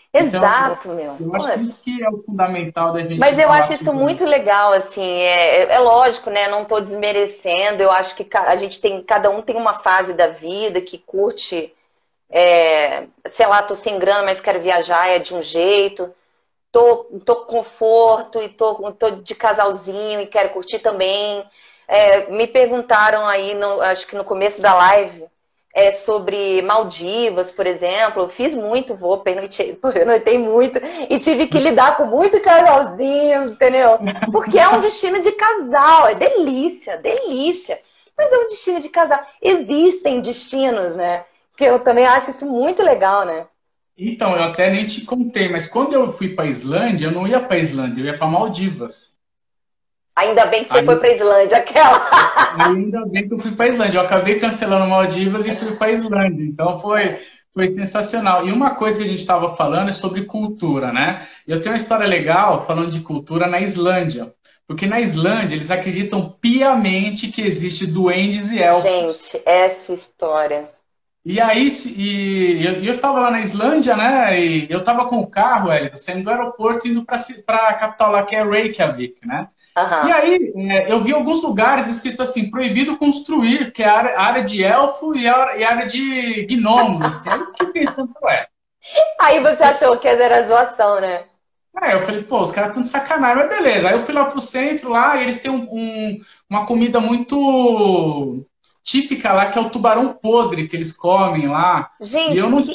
Então, Exato, meu. eu acho que isso Nossa. que é o fundamental da Mas gente eu falar acho isso sobre muito legal, assim, é lógico, né? Não estou desmerecendo. Eu acho que a gente tem, cada um tem uma fase da vida que curte, sei lá, tô sem grana, mas quero viajar, é de um jeito. Tô com conforto e tô de casalzinho e quero curtir também. Me perguntaram aí, acho que no começo da live, sobre Maldivas, por exemplo. Eu fiz muito, vou, pernoitei muito e tive que lidar com muito casalzinho, entendeu? Porque é um destino de casal, é delícia, delícia. Mas é um destino de casal. Existem destinos, né? Que eu também acho isso muito legal, né? Então, eu até nem te contei, mas quando eu fui para Islândia, eu não ia para Islândia, eu ia para Maldivas. Ainda bem que você foi Aí, pra Islândia, aquela. ainda bem que eu fui para Islândia. Eu acabei cancelando Maldivas e fui para Islândia. Então foi sensacional. E uma coisa que a gente estava falando é sobre cultura, né? Eu tenho uma história legal falando de cultura na Islândia. Porque na Islândia eles acreditam piamente que existe duendes e elfos. Gente, essa história. E aí, eu estava lá na Islândia, né? E eu estava com o carro, Hélio, saindo do aeroporto, indo para a capital lá, que é Reykjavik, né? E Aham. aí, eu vi alguns lugares escrito assim, proibido construir, que é a área de elfo e a área de gnomos, assim. Aí eu fiquei pensando, ué. Aí você achou que era zoação, né? Aí eu falei, pô, os caras estão de sacanagem, mas beleza. Aí eu fui lá pro centro, lá, e eles têm uma comida muito típica lá, que é o tubarão podre que eles comem lá. E eu Gente, não.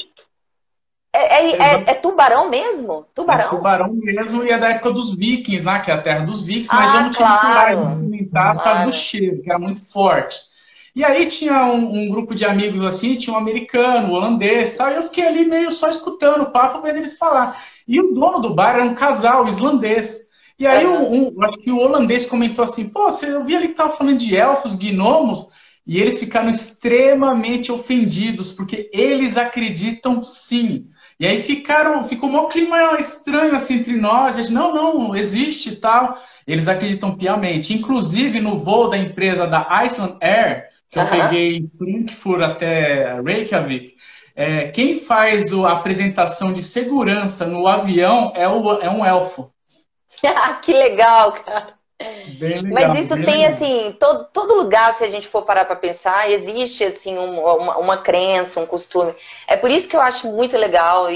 é tubarão mesmo? É Tubarão? tubarão mesmo e é da época dos Vikings, né? Que é a terra dos Vikings, mas eu Ah, não tive coragem de claro. experimentar por causa do Claro. cheiro, que era muito forte. E aí tinha um grupo de amigos assim, tinha um americano, um holandês e tal, e eu fiquei ali meio só escutando o papo, vendo eles falar. E o dono do bar era um casal islandês. E aí Aham. acho que o holandês comentou assim, pô, eu vi ali que tava falando de elfos, gnomos, e eles ficaram extremamente ofendidos, porque eles acreditam sim. E aí ficou um clima estranho assim entre nós. A gente, não, existe e tal. Eles acreditam piamente. Inclusive, no voo da empresa da Iceland Air, que eu Aham. peguei em Frankfurt até Reykjavik, quem faz a apresentação de segurança no avião é um elfo. Que legal, cara. Bem Mas legal, isso bem tem, legal. assim, todo lugar, se a gente for parar para pensar, existe, assim, uma crença, um costume. É por isso que eu acho muito legal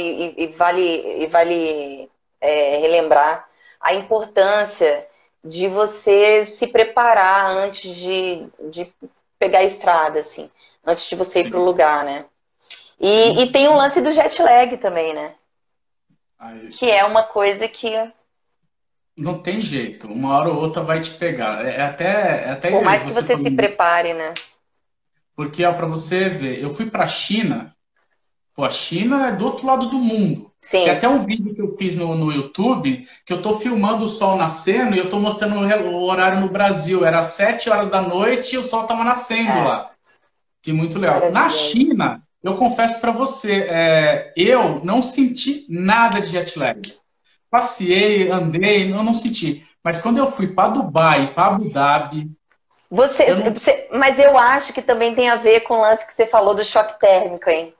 e vale relembrar a importância de você se preparar antes de pegar a estrada, assim, antes de você ir para o lugar, né? E Não, tem o lance do jet lag também, né? aí, Que é uma coisa que, não tem jeito, uma hora ou outra vai te pegar. É por até mais que você você se falando, prepare, né? porque para você ver, eu fui para a China. Pô, a China é do outro lado do mundo. Tem Sim. até um vídeo que eu fiz no YouTube que eu tô filmando o sol nascendo e eu tô mostrando o horário no Brasil. Era 7 horas da noite e o sol tava nascendo É, lá. Que muito legal. Na maravilhoso. China, eu confesso para você, eu não senti nada de jet lag. Passei, andei, eu não senti. Mas quando eu fui para Dubai, para Abu Dhabi, eu não. Mas eu acho que também tem a ver com o lance que você falou do choque térmico, hein?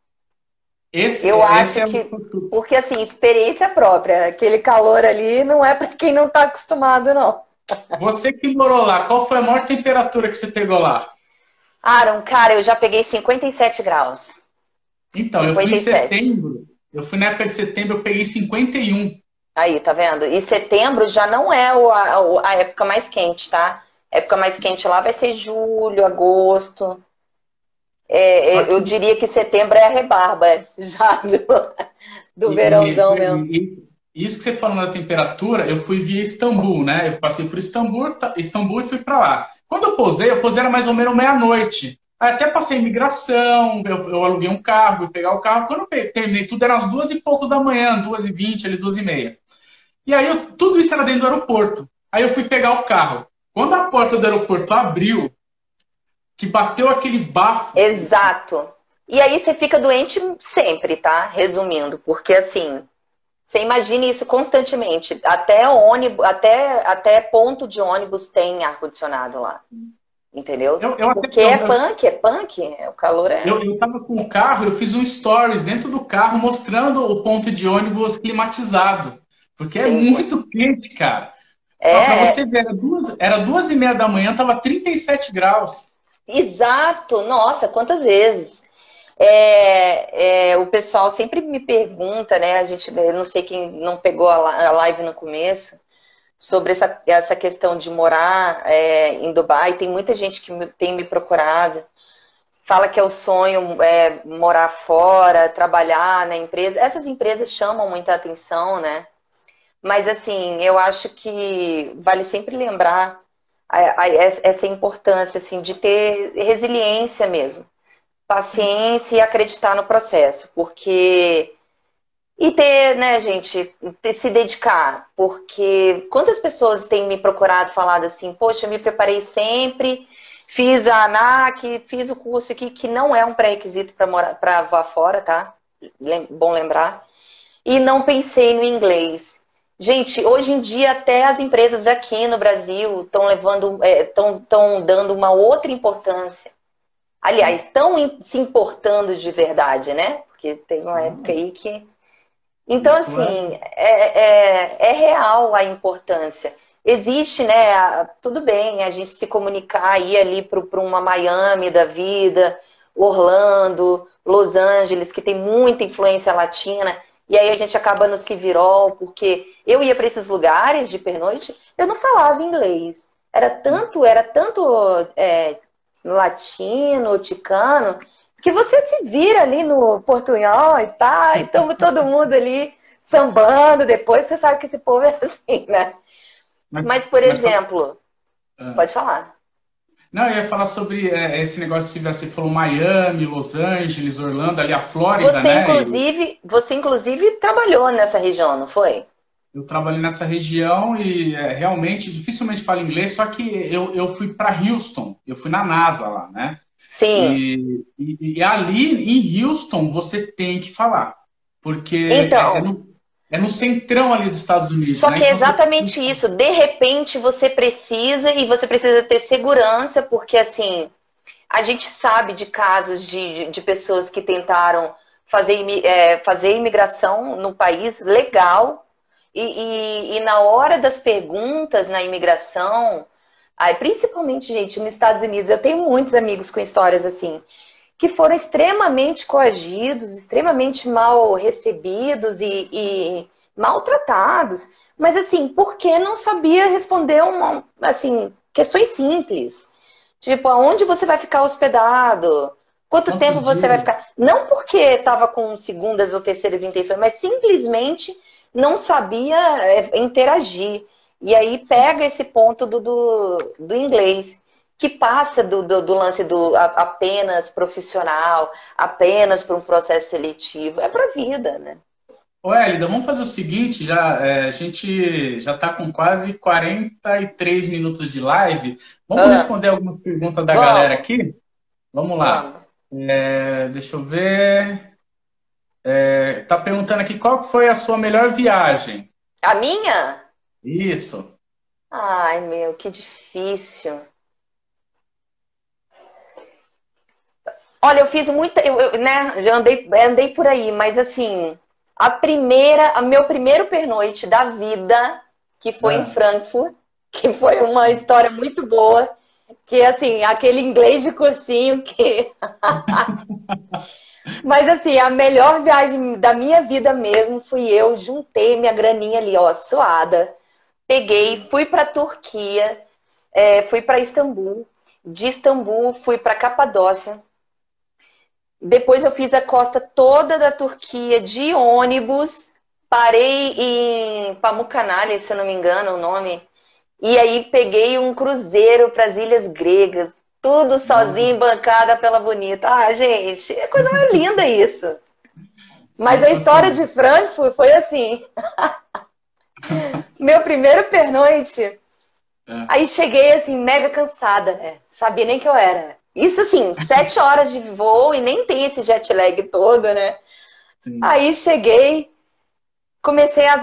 Eu Esse acho é que, porque assim, experiência própria, aquele calor ali não é para quem não tá acostumado, não. você que morou lá, qual foi a maior temperatura que você pegou lá? Aaron, cara, eu já peguei 57 graus. Então, eu fui em 57. setembro, eu fui na época de setembro, eu peguei 51. Aí, tá vendo? E setembro já não é a época mais quente, tá? A época mais quente lá vai ser julho, agosto. Só Eu que diria que setembro é a rebarba, já do verãozão mesmo. isso que você falou da temperatura, eu fui via Istambul, né? Eu passei por Istambul, Istambul e fui para lá. Quando eu posei era mais ou menos meia-noite. Aí até passei imigração, eu aluguei um carro, fui pegar o carro. Quando eu terminei tudo, eram as 2 e pouco da manhã, 2h20, ali, 2h30. E aí tudo isso era dentro do aeroporto. Aí eu fui pegar o carro. Quando a porta do aeroporto abriu, que bateu aquele bafo. Exato. E aí você fica doente sempre, tá? Resumindo, porque assim, você imagina isso constantemente. Até ônibus, até ponto de ônibus tem ar-condicionado lá. entendeu? Eu até Porque é punk, o calor é... eu tava com o carro, eu fiz um stories dentro do carro mostrando o ponto de ônibus climatizado, porque é Entendi. muito quente, cara. Ó, para É, você ver, era 2h30 da manhã, tava 37 graus. exato. Nossa, quantas vezes? O pessoal sempre me pergunta, né? Eu não sei quem não pegou a live no começo, sobre essa questão de morar em Dubai. Tem muita gente que tem me procurado, fala que é o sonho morar fora, trabalhar na empresa. Essas empresas chamam muita atenção, né? Mas, assim, eu acho que vale sempre lembrar essa importância, assim, de ter resiliência mesmo, paciência e acreditar no processo, porque... E ter, né, gente, se dedicar, porque quantas pessoas têm me procurado, falado assim, poxa, eu me preparei sempre, fiz a ANAC, fiz o curso aqui, que não é um pré-requisito para voar fora, tá? Bom lembrar. E não pensei no inglês. Gente, hoje em dia até as empresas aqui no Brasil estão levando, estão dando uma outra importância. Aliás, estão se importando de verdade, né? Porque tem uma época aí que... Então, Isso é. assim, é real a importância. Existe, né? Tudo bem a gente se comunicar, ir ali para uma Miami da vida, Orlando, Los Angeles, que tem muita influência latina, e aí a gente acaba no Civirol, porque eu ia para esses lugares de pernoite, eu não falava inglês. Era tanto latino, ticano, que você se vira ali no portunhol e tá, e estamos todo mundo ali sambando, depois você sabe que esse povo é assim, né? Mas, Mas, por mas, exemplo, ah. pode falar. Não, eu ia falar sobre esse negócio, você falou Miami, Los Angeles, Orlando, ali a Flórida, né? Você inclusive trabalhou nessa região, não foi? Eu trabalhei nessa região e realmente dificilmente falo inglês, só que eu fui para Houston, eu fui na NASA lá, né? Sim. E ali em Houston você tem que falar, porque Então, é no centrão ali dos Estados Unidos, só né? que é Então você exatamente isso. De repente você precisa, e você precisa ter segurança, porque assim, a gente sabe de casos de pessoas que tentaram fazer imigração no país legal e na hora das perguntas na imigração, aí, principalmente, gente, nos Estados Unidos, eu tenho muitos amigos com histórias assim, que foram extremamente coagidos, extremamente mal recebidos e maltratados. Mas assim, porque não sabia responder assim, questões simples. Tipo, aonde você vai ficar hospedado? Quanto tempo quantos você vai dias? ficar? Não porque estava com segundas ou terceiras intenções, mas simplesmente não sabia interagir. E aí pega esse ponto do inglês, que passa do lance do apenas profissional, apenas para um processo seletivo. É para a vida, né? Ô, Hélida, vamos fazer o seguinte, a gente já está com quase 43 minutos de live. Vamos Ah, responder algumas perguntas da galera vamos, aqui? Vamos lá. vamos. Deixa eu ver. Tá perguntando aqui qual foi a sua melhor viagem? A minha? Isso. Ai, meu, que difícil. Olha, eu fiz muita, né, já andei por aí, mas assim, meu primeiro pernoite da vida, que foi em Ah, Frankfurt, que foi uma história muito boa, que assim, aquele inglês de cursinho que... Mas assim, a melhor viagem da minha vida mesmo fui eu, juntei minha graninha ali, ó, suada, peguei, fui pra Turquia, fui pra Istambul, de Istambul fui pra Capadócia. Depois eu fiz a costa toda da Turquia de ônibus. Parei em Pamukkale, se eu não me engano o nome. E aí peguei um cruzeiro para as Ilhas Gregas. Tudo sozinho, nossa, bancada pela bonita. Ah, gente, é coisa mais linda isso. Mas a história sensacional. de Frankfurt foi assim. Meu primeiro pernoite. É, Aí cheguei assim, mega cansada, né? Sabia nem que eu era. Isso assim, 7 horas de voo e nem tem esse jet lag todo, né? sim. Aí cheguei, comecei a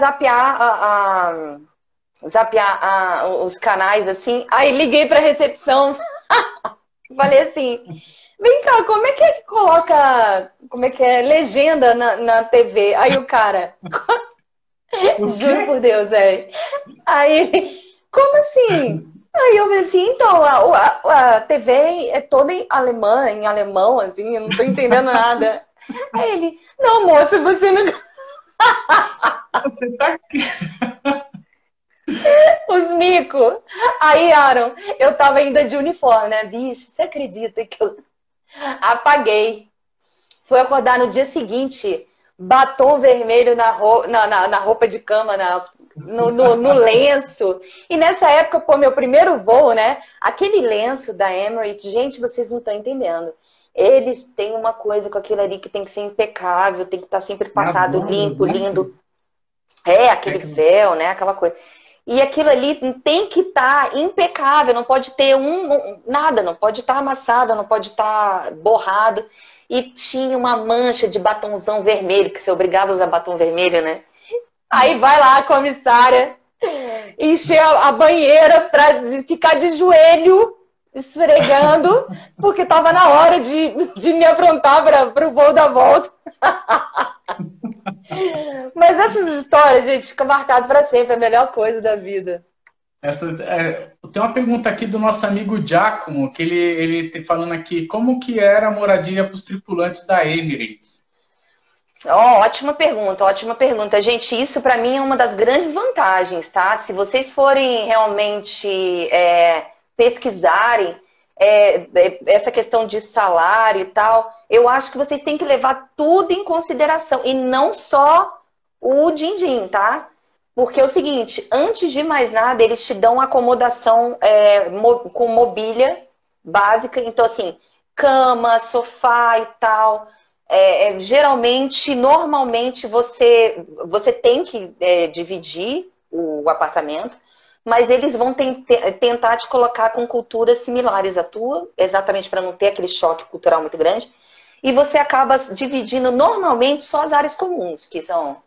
zapear os canais assim. Aí liguei pra recepção. Falei assim, vem cá, como é que coloca, como é que é, legenda na TV? Aí o cara, O juro quê? por Deus, é. Aí ele, como assim? Aí eu falei assim, então, a TV é toda em alemã, em alemão, assim, eu não tô entendendo nada. Aí ele, não, moça, você não. Você tá aqui. Os mico. Aí, Aaron, eu tava ainda de uniforme, né? Bicho, você acredita que eu apaguei? Fui acordar no dia seguinte, batom vermelho na roupa de cama, no lenço. E nessa época, pô, meu primeiro voo, né? Aquele lenço da Emirates, gente, vocês não estão entendendo. Eles têm uma coisa com aquilo ali que tem que ser impecável, tem que estar sempre Nas passado ondas, limpo, né? lindo. É, É aquele que- véu, né? Aquela coisa. E aquilo ali tem que estar impecável, não pode ter nada, não pode estar amassado, não pode estar borrado. E tinha uma mancha de batonzão vermelho, que você é obrigado a usar batom vermelho, né? Aí vai lá a comissária, encher a banheira para ficar de joelho, esfregando, porque estava na hora de me aprontar para o voo da volta. Mas essas histórias, gente, ficam marcadas para sempre, é a melhor coisa da vida. Tem uma pergunta aqui do nosso amigo Giacomo, que ele tá falando aqui, como que era a moradia para os tripulantes da Emirates? Oh, ótima pergunta, ótima pergunta. Gente, isso para mim é uma das grandes vantagens, tá? Se vocês forem realmente pesquisarem essa questão de salário e tal, eu acho que vocês têm que levar tudo em consideração e não só o din-din, tá? Porque é o seguinte, antes de mais nada, eles te dão acomodação com mobília básica, então assim, cama, sofá e tal. Geralmente, normalmente, você tem que dividir o apartamento, mas eles vão tentar te colocar com culturas similares à tua, exatamente para não ter aquele choque cultural muito grande. E você acaba dividindo normalmente só as áreas comuns, que são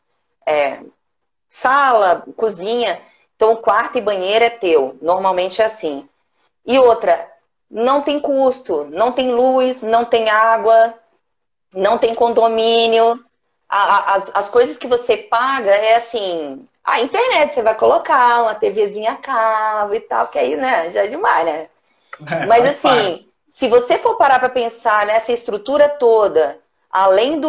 sala, cozinha. Então, quarto e banheiro é teu. Normalmente é assim. E outra, não tem custo, não tem luz, não tem água, não tem condomínio. As coisas que você paga é assim, a internet você vai colocar, uma TVzinha a cabo e tal, que aí, né, já é demais, né? Mas Faz parte. assim, se você for parar para pensar nessa estrutura toda, além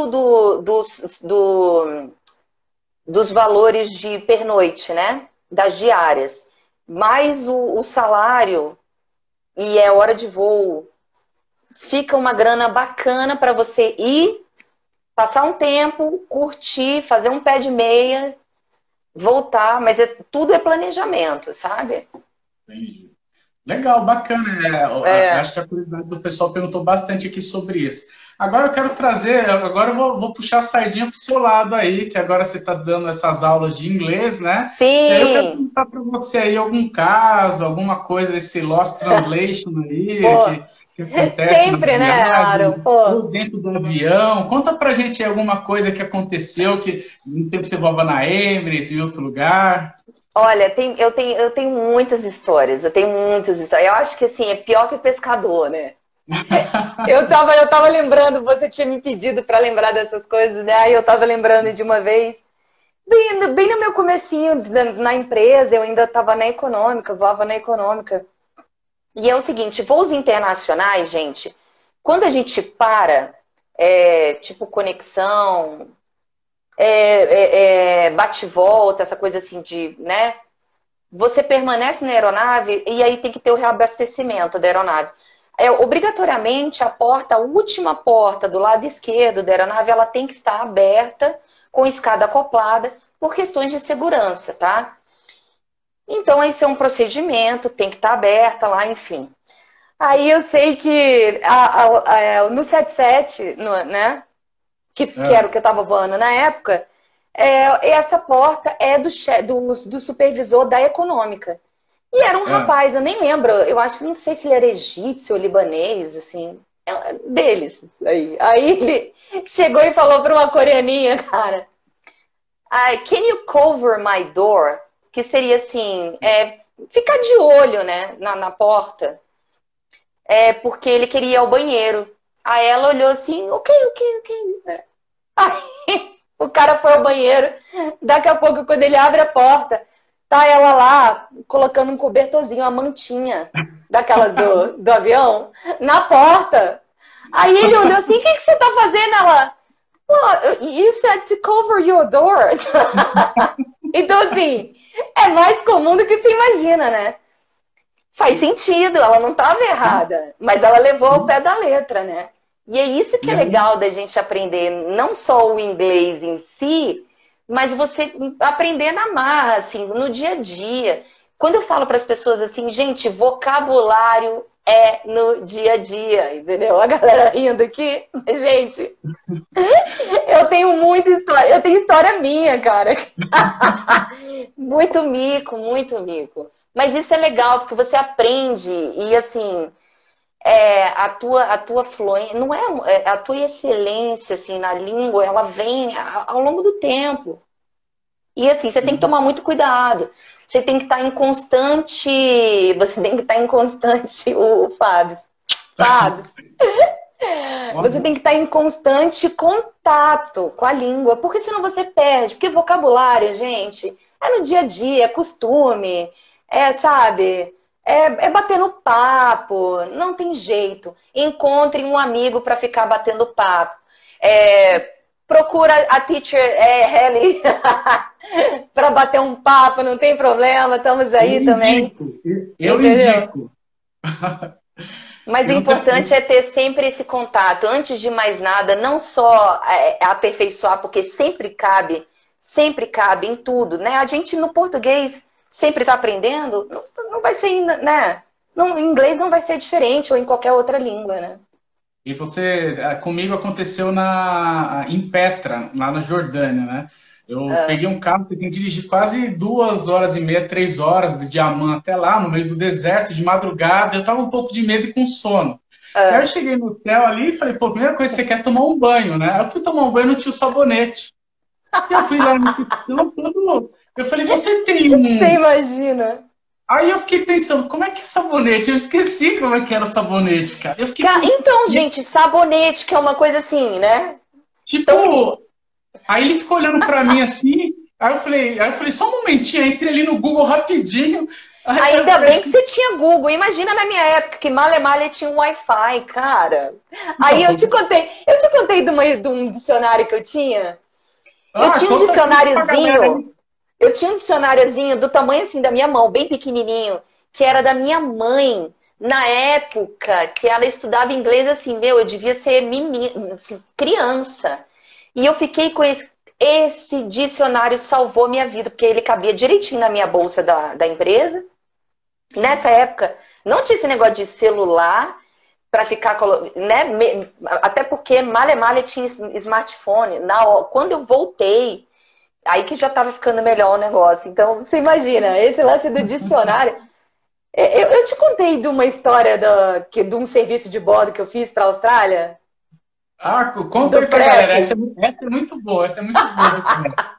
dos valores de pernoite, né? Das diárias, mais o salário e é hora de voo, fica uma grana bacana para você ir, passar um tempo, curtir, fazer um pé de meia, voltar, mas tudo é planejamento, sabe? Entendi. Legal, bacana. É, Acho que a curiosidade do pessoal perguntou bastante aqui sobre isso. Agora eu quero trazer, agora eu vou puxar a sardinha para o seu lado aí, que agora você está dando essas aulas de inglês, né? E aí eu quero sim, perguntar para você aí algum caso, alguma coisa desse Lost Translation aí, pô, que acontece na sempre, né, Aaron? viagem, Pô, ou dentro do avião. Conta pra gente aí alguma coisa que aconteceu, que no tempo você voava na Emirates, em outro lugar. olha, eu tenho muitas histórias, eu tenho muitas histórias. Eu acho que assim, é pior que pescador, né? Eu tava lembrando, você tinha me pedido para lembrar dessas coisas, né? Aí eu tava lembrando de uma vez, bem no meu comecinho na empresa, eu ainda tava na econômica, voava na econômica. E é o seguinte, voos internacionais, gente, quando a gente para, tipo conexão, bate e volta, essa coisa assim de, né? Você permanece na aeronave e aí tem que ter o reabastecimento da aeronave. Obrigatoriamente, a última porta do lado esquerdo da aeronave, ela tem que estar aberta, com escada acoplada, por questões de segurança, tá? Então, esse é um procedimento, tem que estar aberta lá, enfim. Aí eu sei que no 77, né, que era o É, que eu estava voando na época, essa porta é do supervisor da econômica. E era um é. rapaz, eu nem lembro, eu acho, não sei se ele era egípcio ou libanês, assim, deles. Aí ele chegou e falou para uma coreaninha, cara, can you cover my door? Que seria assim, ficar de olho, né, na porta. porque ele queria ir ao banheiro. Aí ela olhou assim, ok. Aí o cara foi ao banheiro. Daqui a pouco, quando ele abre a porta, tá ela lá colocando um cobertorzinho, uma mantinha daquelas do avião, na porta. Aí ele olhou assim, o que você tá fazendo? Ela, well, you said to cover your doors. Então, assim, é mais comum do que você imagina, né? Faz sentido, ela não estava errada, mas ela levou ao pé da letra, né? E é isso que é legal da gente aprender, não só o inglês em si, mas você aprender na marra, assim, no dia a dia. Quando eu falo para as pessoas assim, gente, vocabulário é no dia a dia, entendeu? A galera rindo aqui, mas, gente, eu tenho muita história, eu tenho história minha, cara. Muito mico, muito mico. Mas isso é legal, porque você aprende e, assim, a tua fluência, não a tua excelência, assim, na língua, ela vem ao longo do tempo. E, assim, você tem que tomar muito cuidado. Você tem que estar em constante... Você tem que estar em constante... O Fábio. Você tem que estar em constante contato com a língua, porque senão você perde. Porque vocabulário, gente, é no dia a dia, é costume, sabe? É bater no papo, não tem jeito. Encontre um amigo para ficar batendo papo. Procura a teacher Helly para bater um papo, não tem problema, estamos aí também. Eu indico. Mas o importante é ter sempre esse contato. Antes de mais nada, não só aperfeiçoar, porque sempre cabe em tudo, né? A gente no português sempre está aprendendo, não vai ser, né? Em inglês não vai ser diferente, ou em qualquer outra língua, né? E comigo aconteceu em Petra, lá na Jordânia, né? Eu peguei um carro que tem que dirigir quase 2h30, 3 horas de Amman até lá, no meio do deserto, de madrugada. Eu tava um pouco de medo e com sono. Aí eu cheguei no hotel ali e falei, pô, a primeira coisa que você quer é tomar um banho, né? Eu fui tomar um banho, não tinha o sabonete. Eu fui lá no todo. Eu falei, você tem um... Você imagina? Aí eu fiquei pensando, como é que é sabonete? Eu esqueci como é que era o sabonete, cara. Então, gente, sabonete, que é uma coisa assim, né? Tipo, aí ele ficou olhando pra mim assim, aí eu falei, só um momentinho, aí entrei ali no Google rapidinho. Ainda bem que você tinha Google. Imagina na minha época que malha tinha um Wi-Fi, cara. Aí eu te contei de um dicionário que eu tinha. Eu tinha um dicionáriozinho. Eu tinha um dicionáriozinho do tamanho assim da minha mão, bem pequenininho, que era da minha mãe, na época que ela estudava inglês assim, eu devia ser assim, criança. E eu fiquei com esse dicionário salvou minha vida, porque ele cabia direitinho na minha bolsa da empresa. Nessa época, não tinha esse negócio de celular para ficar, né? Até porque malha tinha smartphone. Quando eu voltei, aí que já estava ficando melhor o negócio. Então, você imagina, esse lance do dicionário. Eu te contei de uma história de um serviço de bordo que eu fiz para a Austrália? Conta aí pra galera. Essa é muito boa. Essa é muito boa.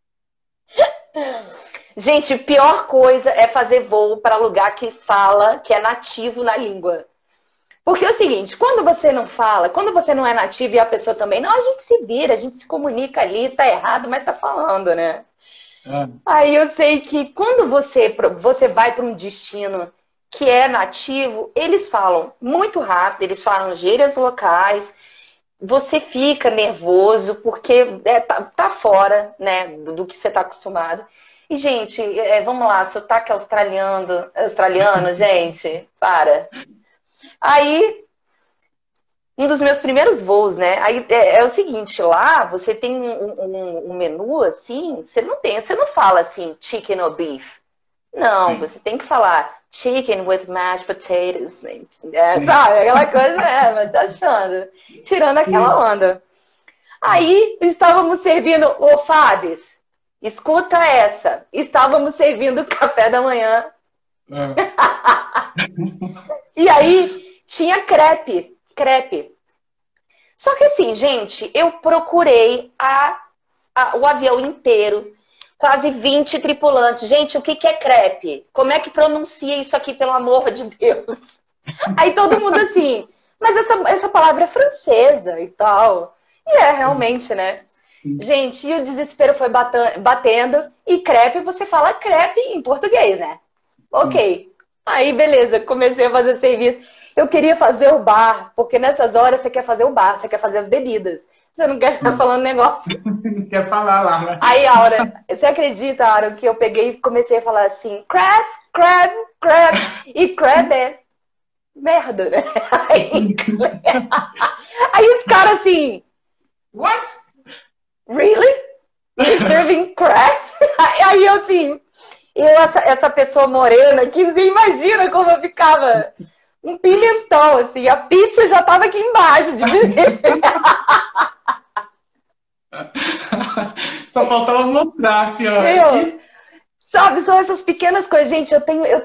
Gente, pior coisa é fazer voo para lugar que fala, que é nativo na língua. Porque é o seguinte, quando você não fala, quando você não é nativo e a pessoa também, não, a gente se vira, a gente se comunica ali, tá errado, mas tá falando, né? Aí eu sei que quando você vai para um destino que é nativo, eles falam muito rápido, eles falam gírias locais, você fica nervoso porque tá fora, né, do que você tá acostumado. E, gente, vamos lá, sotaque australiano, gente, para. Aí, um dos meus primeiros voos, né? Aí é o seguinte, lá você tem um menu assim, você não fala assim, chicken or beef. Não, você tem que falar chicken with mashed potatoes. Sabe? Aquela coisa, mas tá achando. Tirando aquela onda. Aí, estávamos servindo, Fábio, escuta essa. Estávamos servindo café da manhã. E aí, tinha crepe. Só que assim, gente, eu procurei o avião inteiro, quase 20 tripulantes. Gente, o que é crepe? Como é que pronuncia isso aqui, pelo amor de Deus? Aí todo mundo assim, mas essa palavra é francesa e tal. E é, realmente, né? Gente, e o desespero foi batendo. E crepe, você fala crepe em português, né? Ok. Aí, beleza, comecei a fazer serviço. Eu queria fazer o bar, porque nessas horas você quer fazer o bar, você quer fazer as bebidas. Você não quer ficar falando negócio. Não quer falar lá, né? Aí, Aura, você acredita, Aura, que eu peguei e comecei a falar assim, crab, crab, crab. E crab é merda, né? Aí os caras assim, What? really? You're serving crab? Aí eu assim, essa pessoa morena aqui, você imagina como eu ficava um pimentão, assim, a pizza já tava aqui embaixo de dizer. Só faltava mostrar, assim, ó. Meu, sabe, são essas pequenas coisas. Gente, eu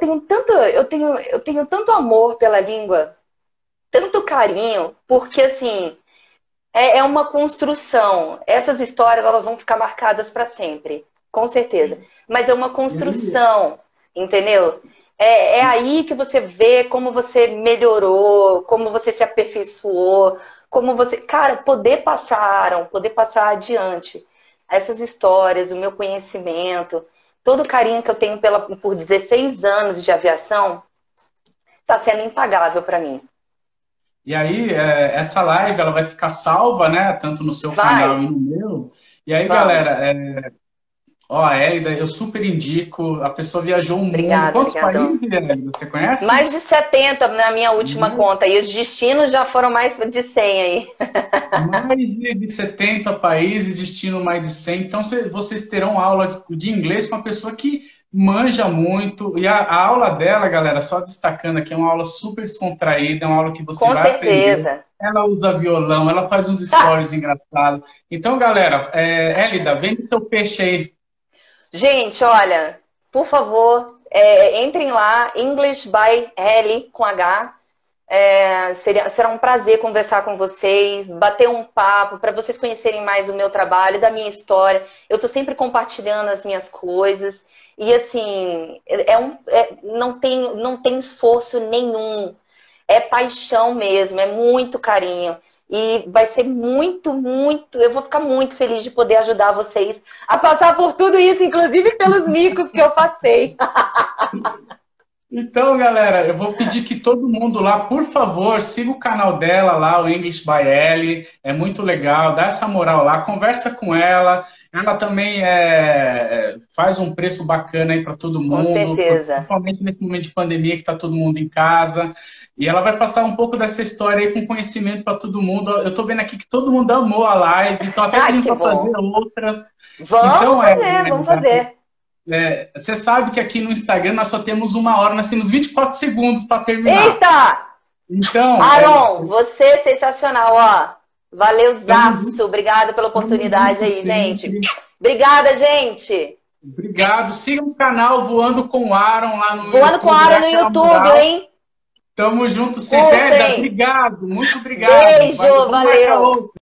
tenho tanto amor pela língua, tanto carinho, porque assim, é uma construção. Essas histórias, elas vão ficar marcadas para sempre, com certeza. Mas é uma construção, entendeu? É aí que você vê como você melhorou, como você se aperfeiçoou, como você... Cara, poder passar adiante essas histórias, o meu conhecimento, todo o carinho que eu tenho por 16 anos de aviação, está sendo impagável para mim. E aí, essa live, ela vai ficar salva, né? Tanto no seu canal e no meu. E aí, galera, ó, a Hélida, eu super indico. A pessoa viajou o mundo. Quantos países, Hélida? Você conhece? Mais de 70 na minha última conta. E os destinos já foram mais de 100 aí. Mais de 70 países, destino mais de 100. Então, vocês terão aula de inglês com uma pessoa que manja muito. E a aula dela, galera, só destacando aqui, é uma aula super descontraída, é uma aula que você vai aprender. Ela usa violão, ela faz uns stories engraçados. Então, galera, Hélida, vende seu peixe aí. Gente, olha, por favor, entrem lá, English by Helly, com H. Será um prazer conversar com vocês, bater um papo, para vocês conhecerem mais o meu trabalho, da minha história. Eu estou sempre compartilhando as minhas coisas. E assim, não tem esforço nenhum. É paixão mesmo, é muito carinho. E vai ser muito, eu vou ficar muito feliz de poder ajudar vocês a passar por tudo isso, inclusive pelos micos que eu passei. Então, galera, eu vou pedir que todo mundo lá, por favor, siga o canal dela lá, o English by Ellie. É muito legal, dá essa moral lá, conversa com ela. Ela também faz um preço bacana aí para todo mundo. Com certeza. Principalmente nesse momento de pandemia que está todo mundo em casa. E ela vai passar um pouco dessa história aí com conhecimento para todo mundo. Eu tô vendo aqui que todo mundo amou a live, então até pedindo para fazer outras. Vamos fazer. Você sabe que aqui no Instagram nós só temos 1 hora, nós temos 24 segundos para terminar. Eita! Então, Aaron, você é sensacional, ó. Valeuzaço. Obrigada pela oportunidade aí, gente. Obrigada, gente. Obrigado. Siga o canal Voando com o Aaron lá no YouTube. Voando com o Aaron no YouTube, hein? Tamo junto, Cedélia. Obrigado, muito obrigado. Beijo, valeu.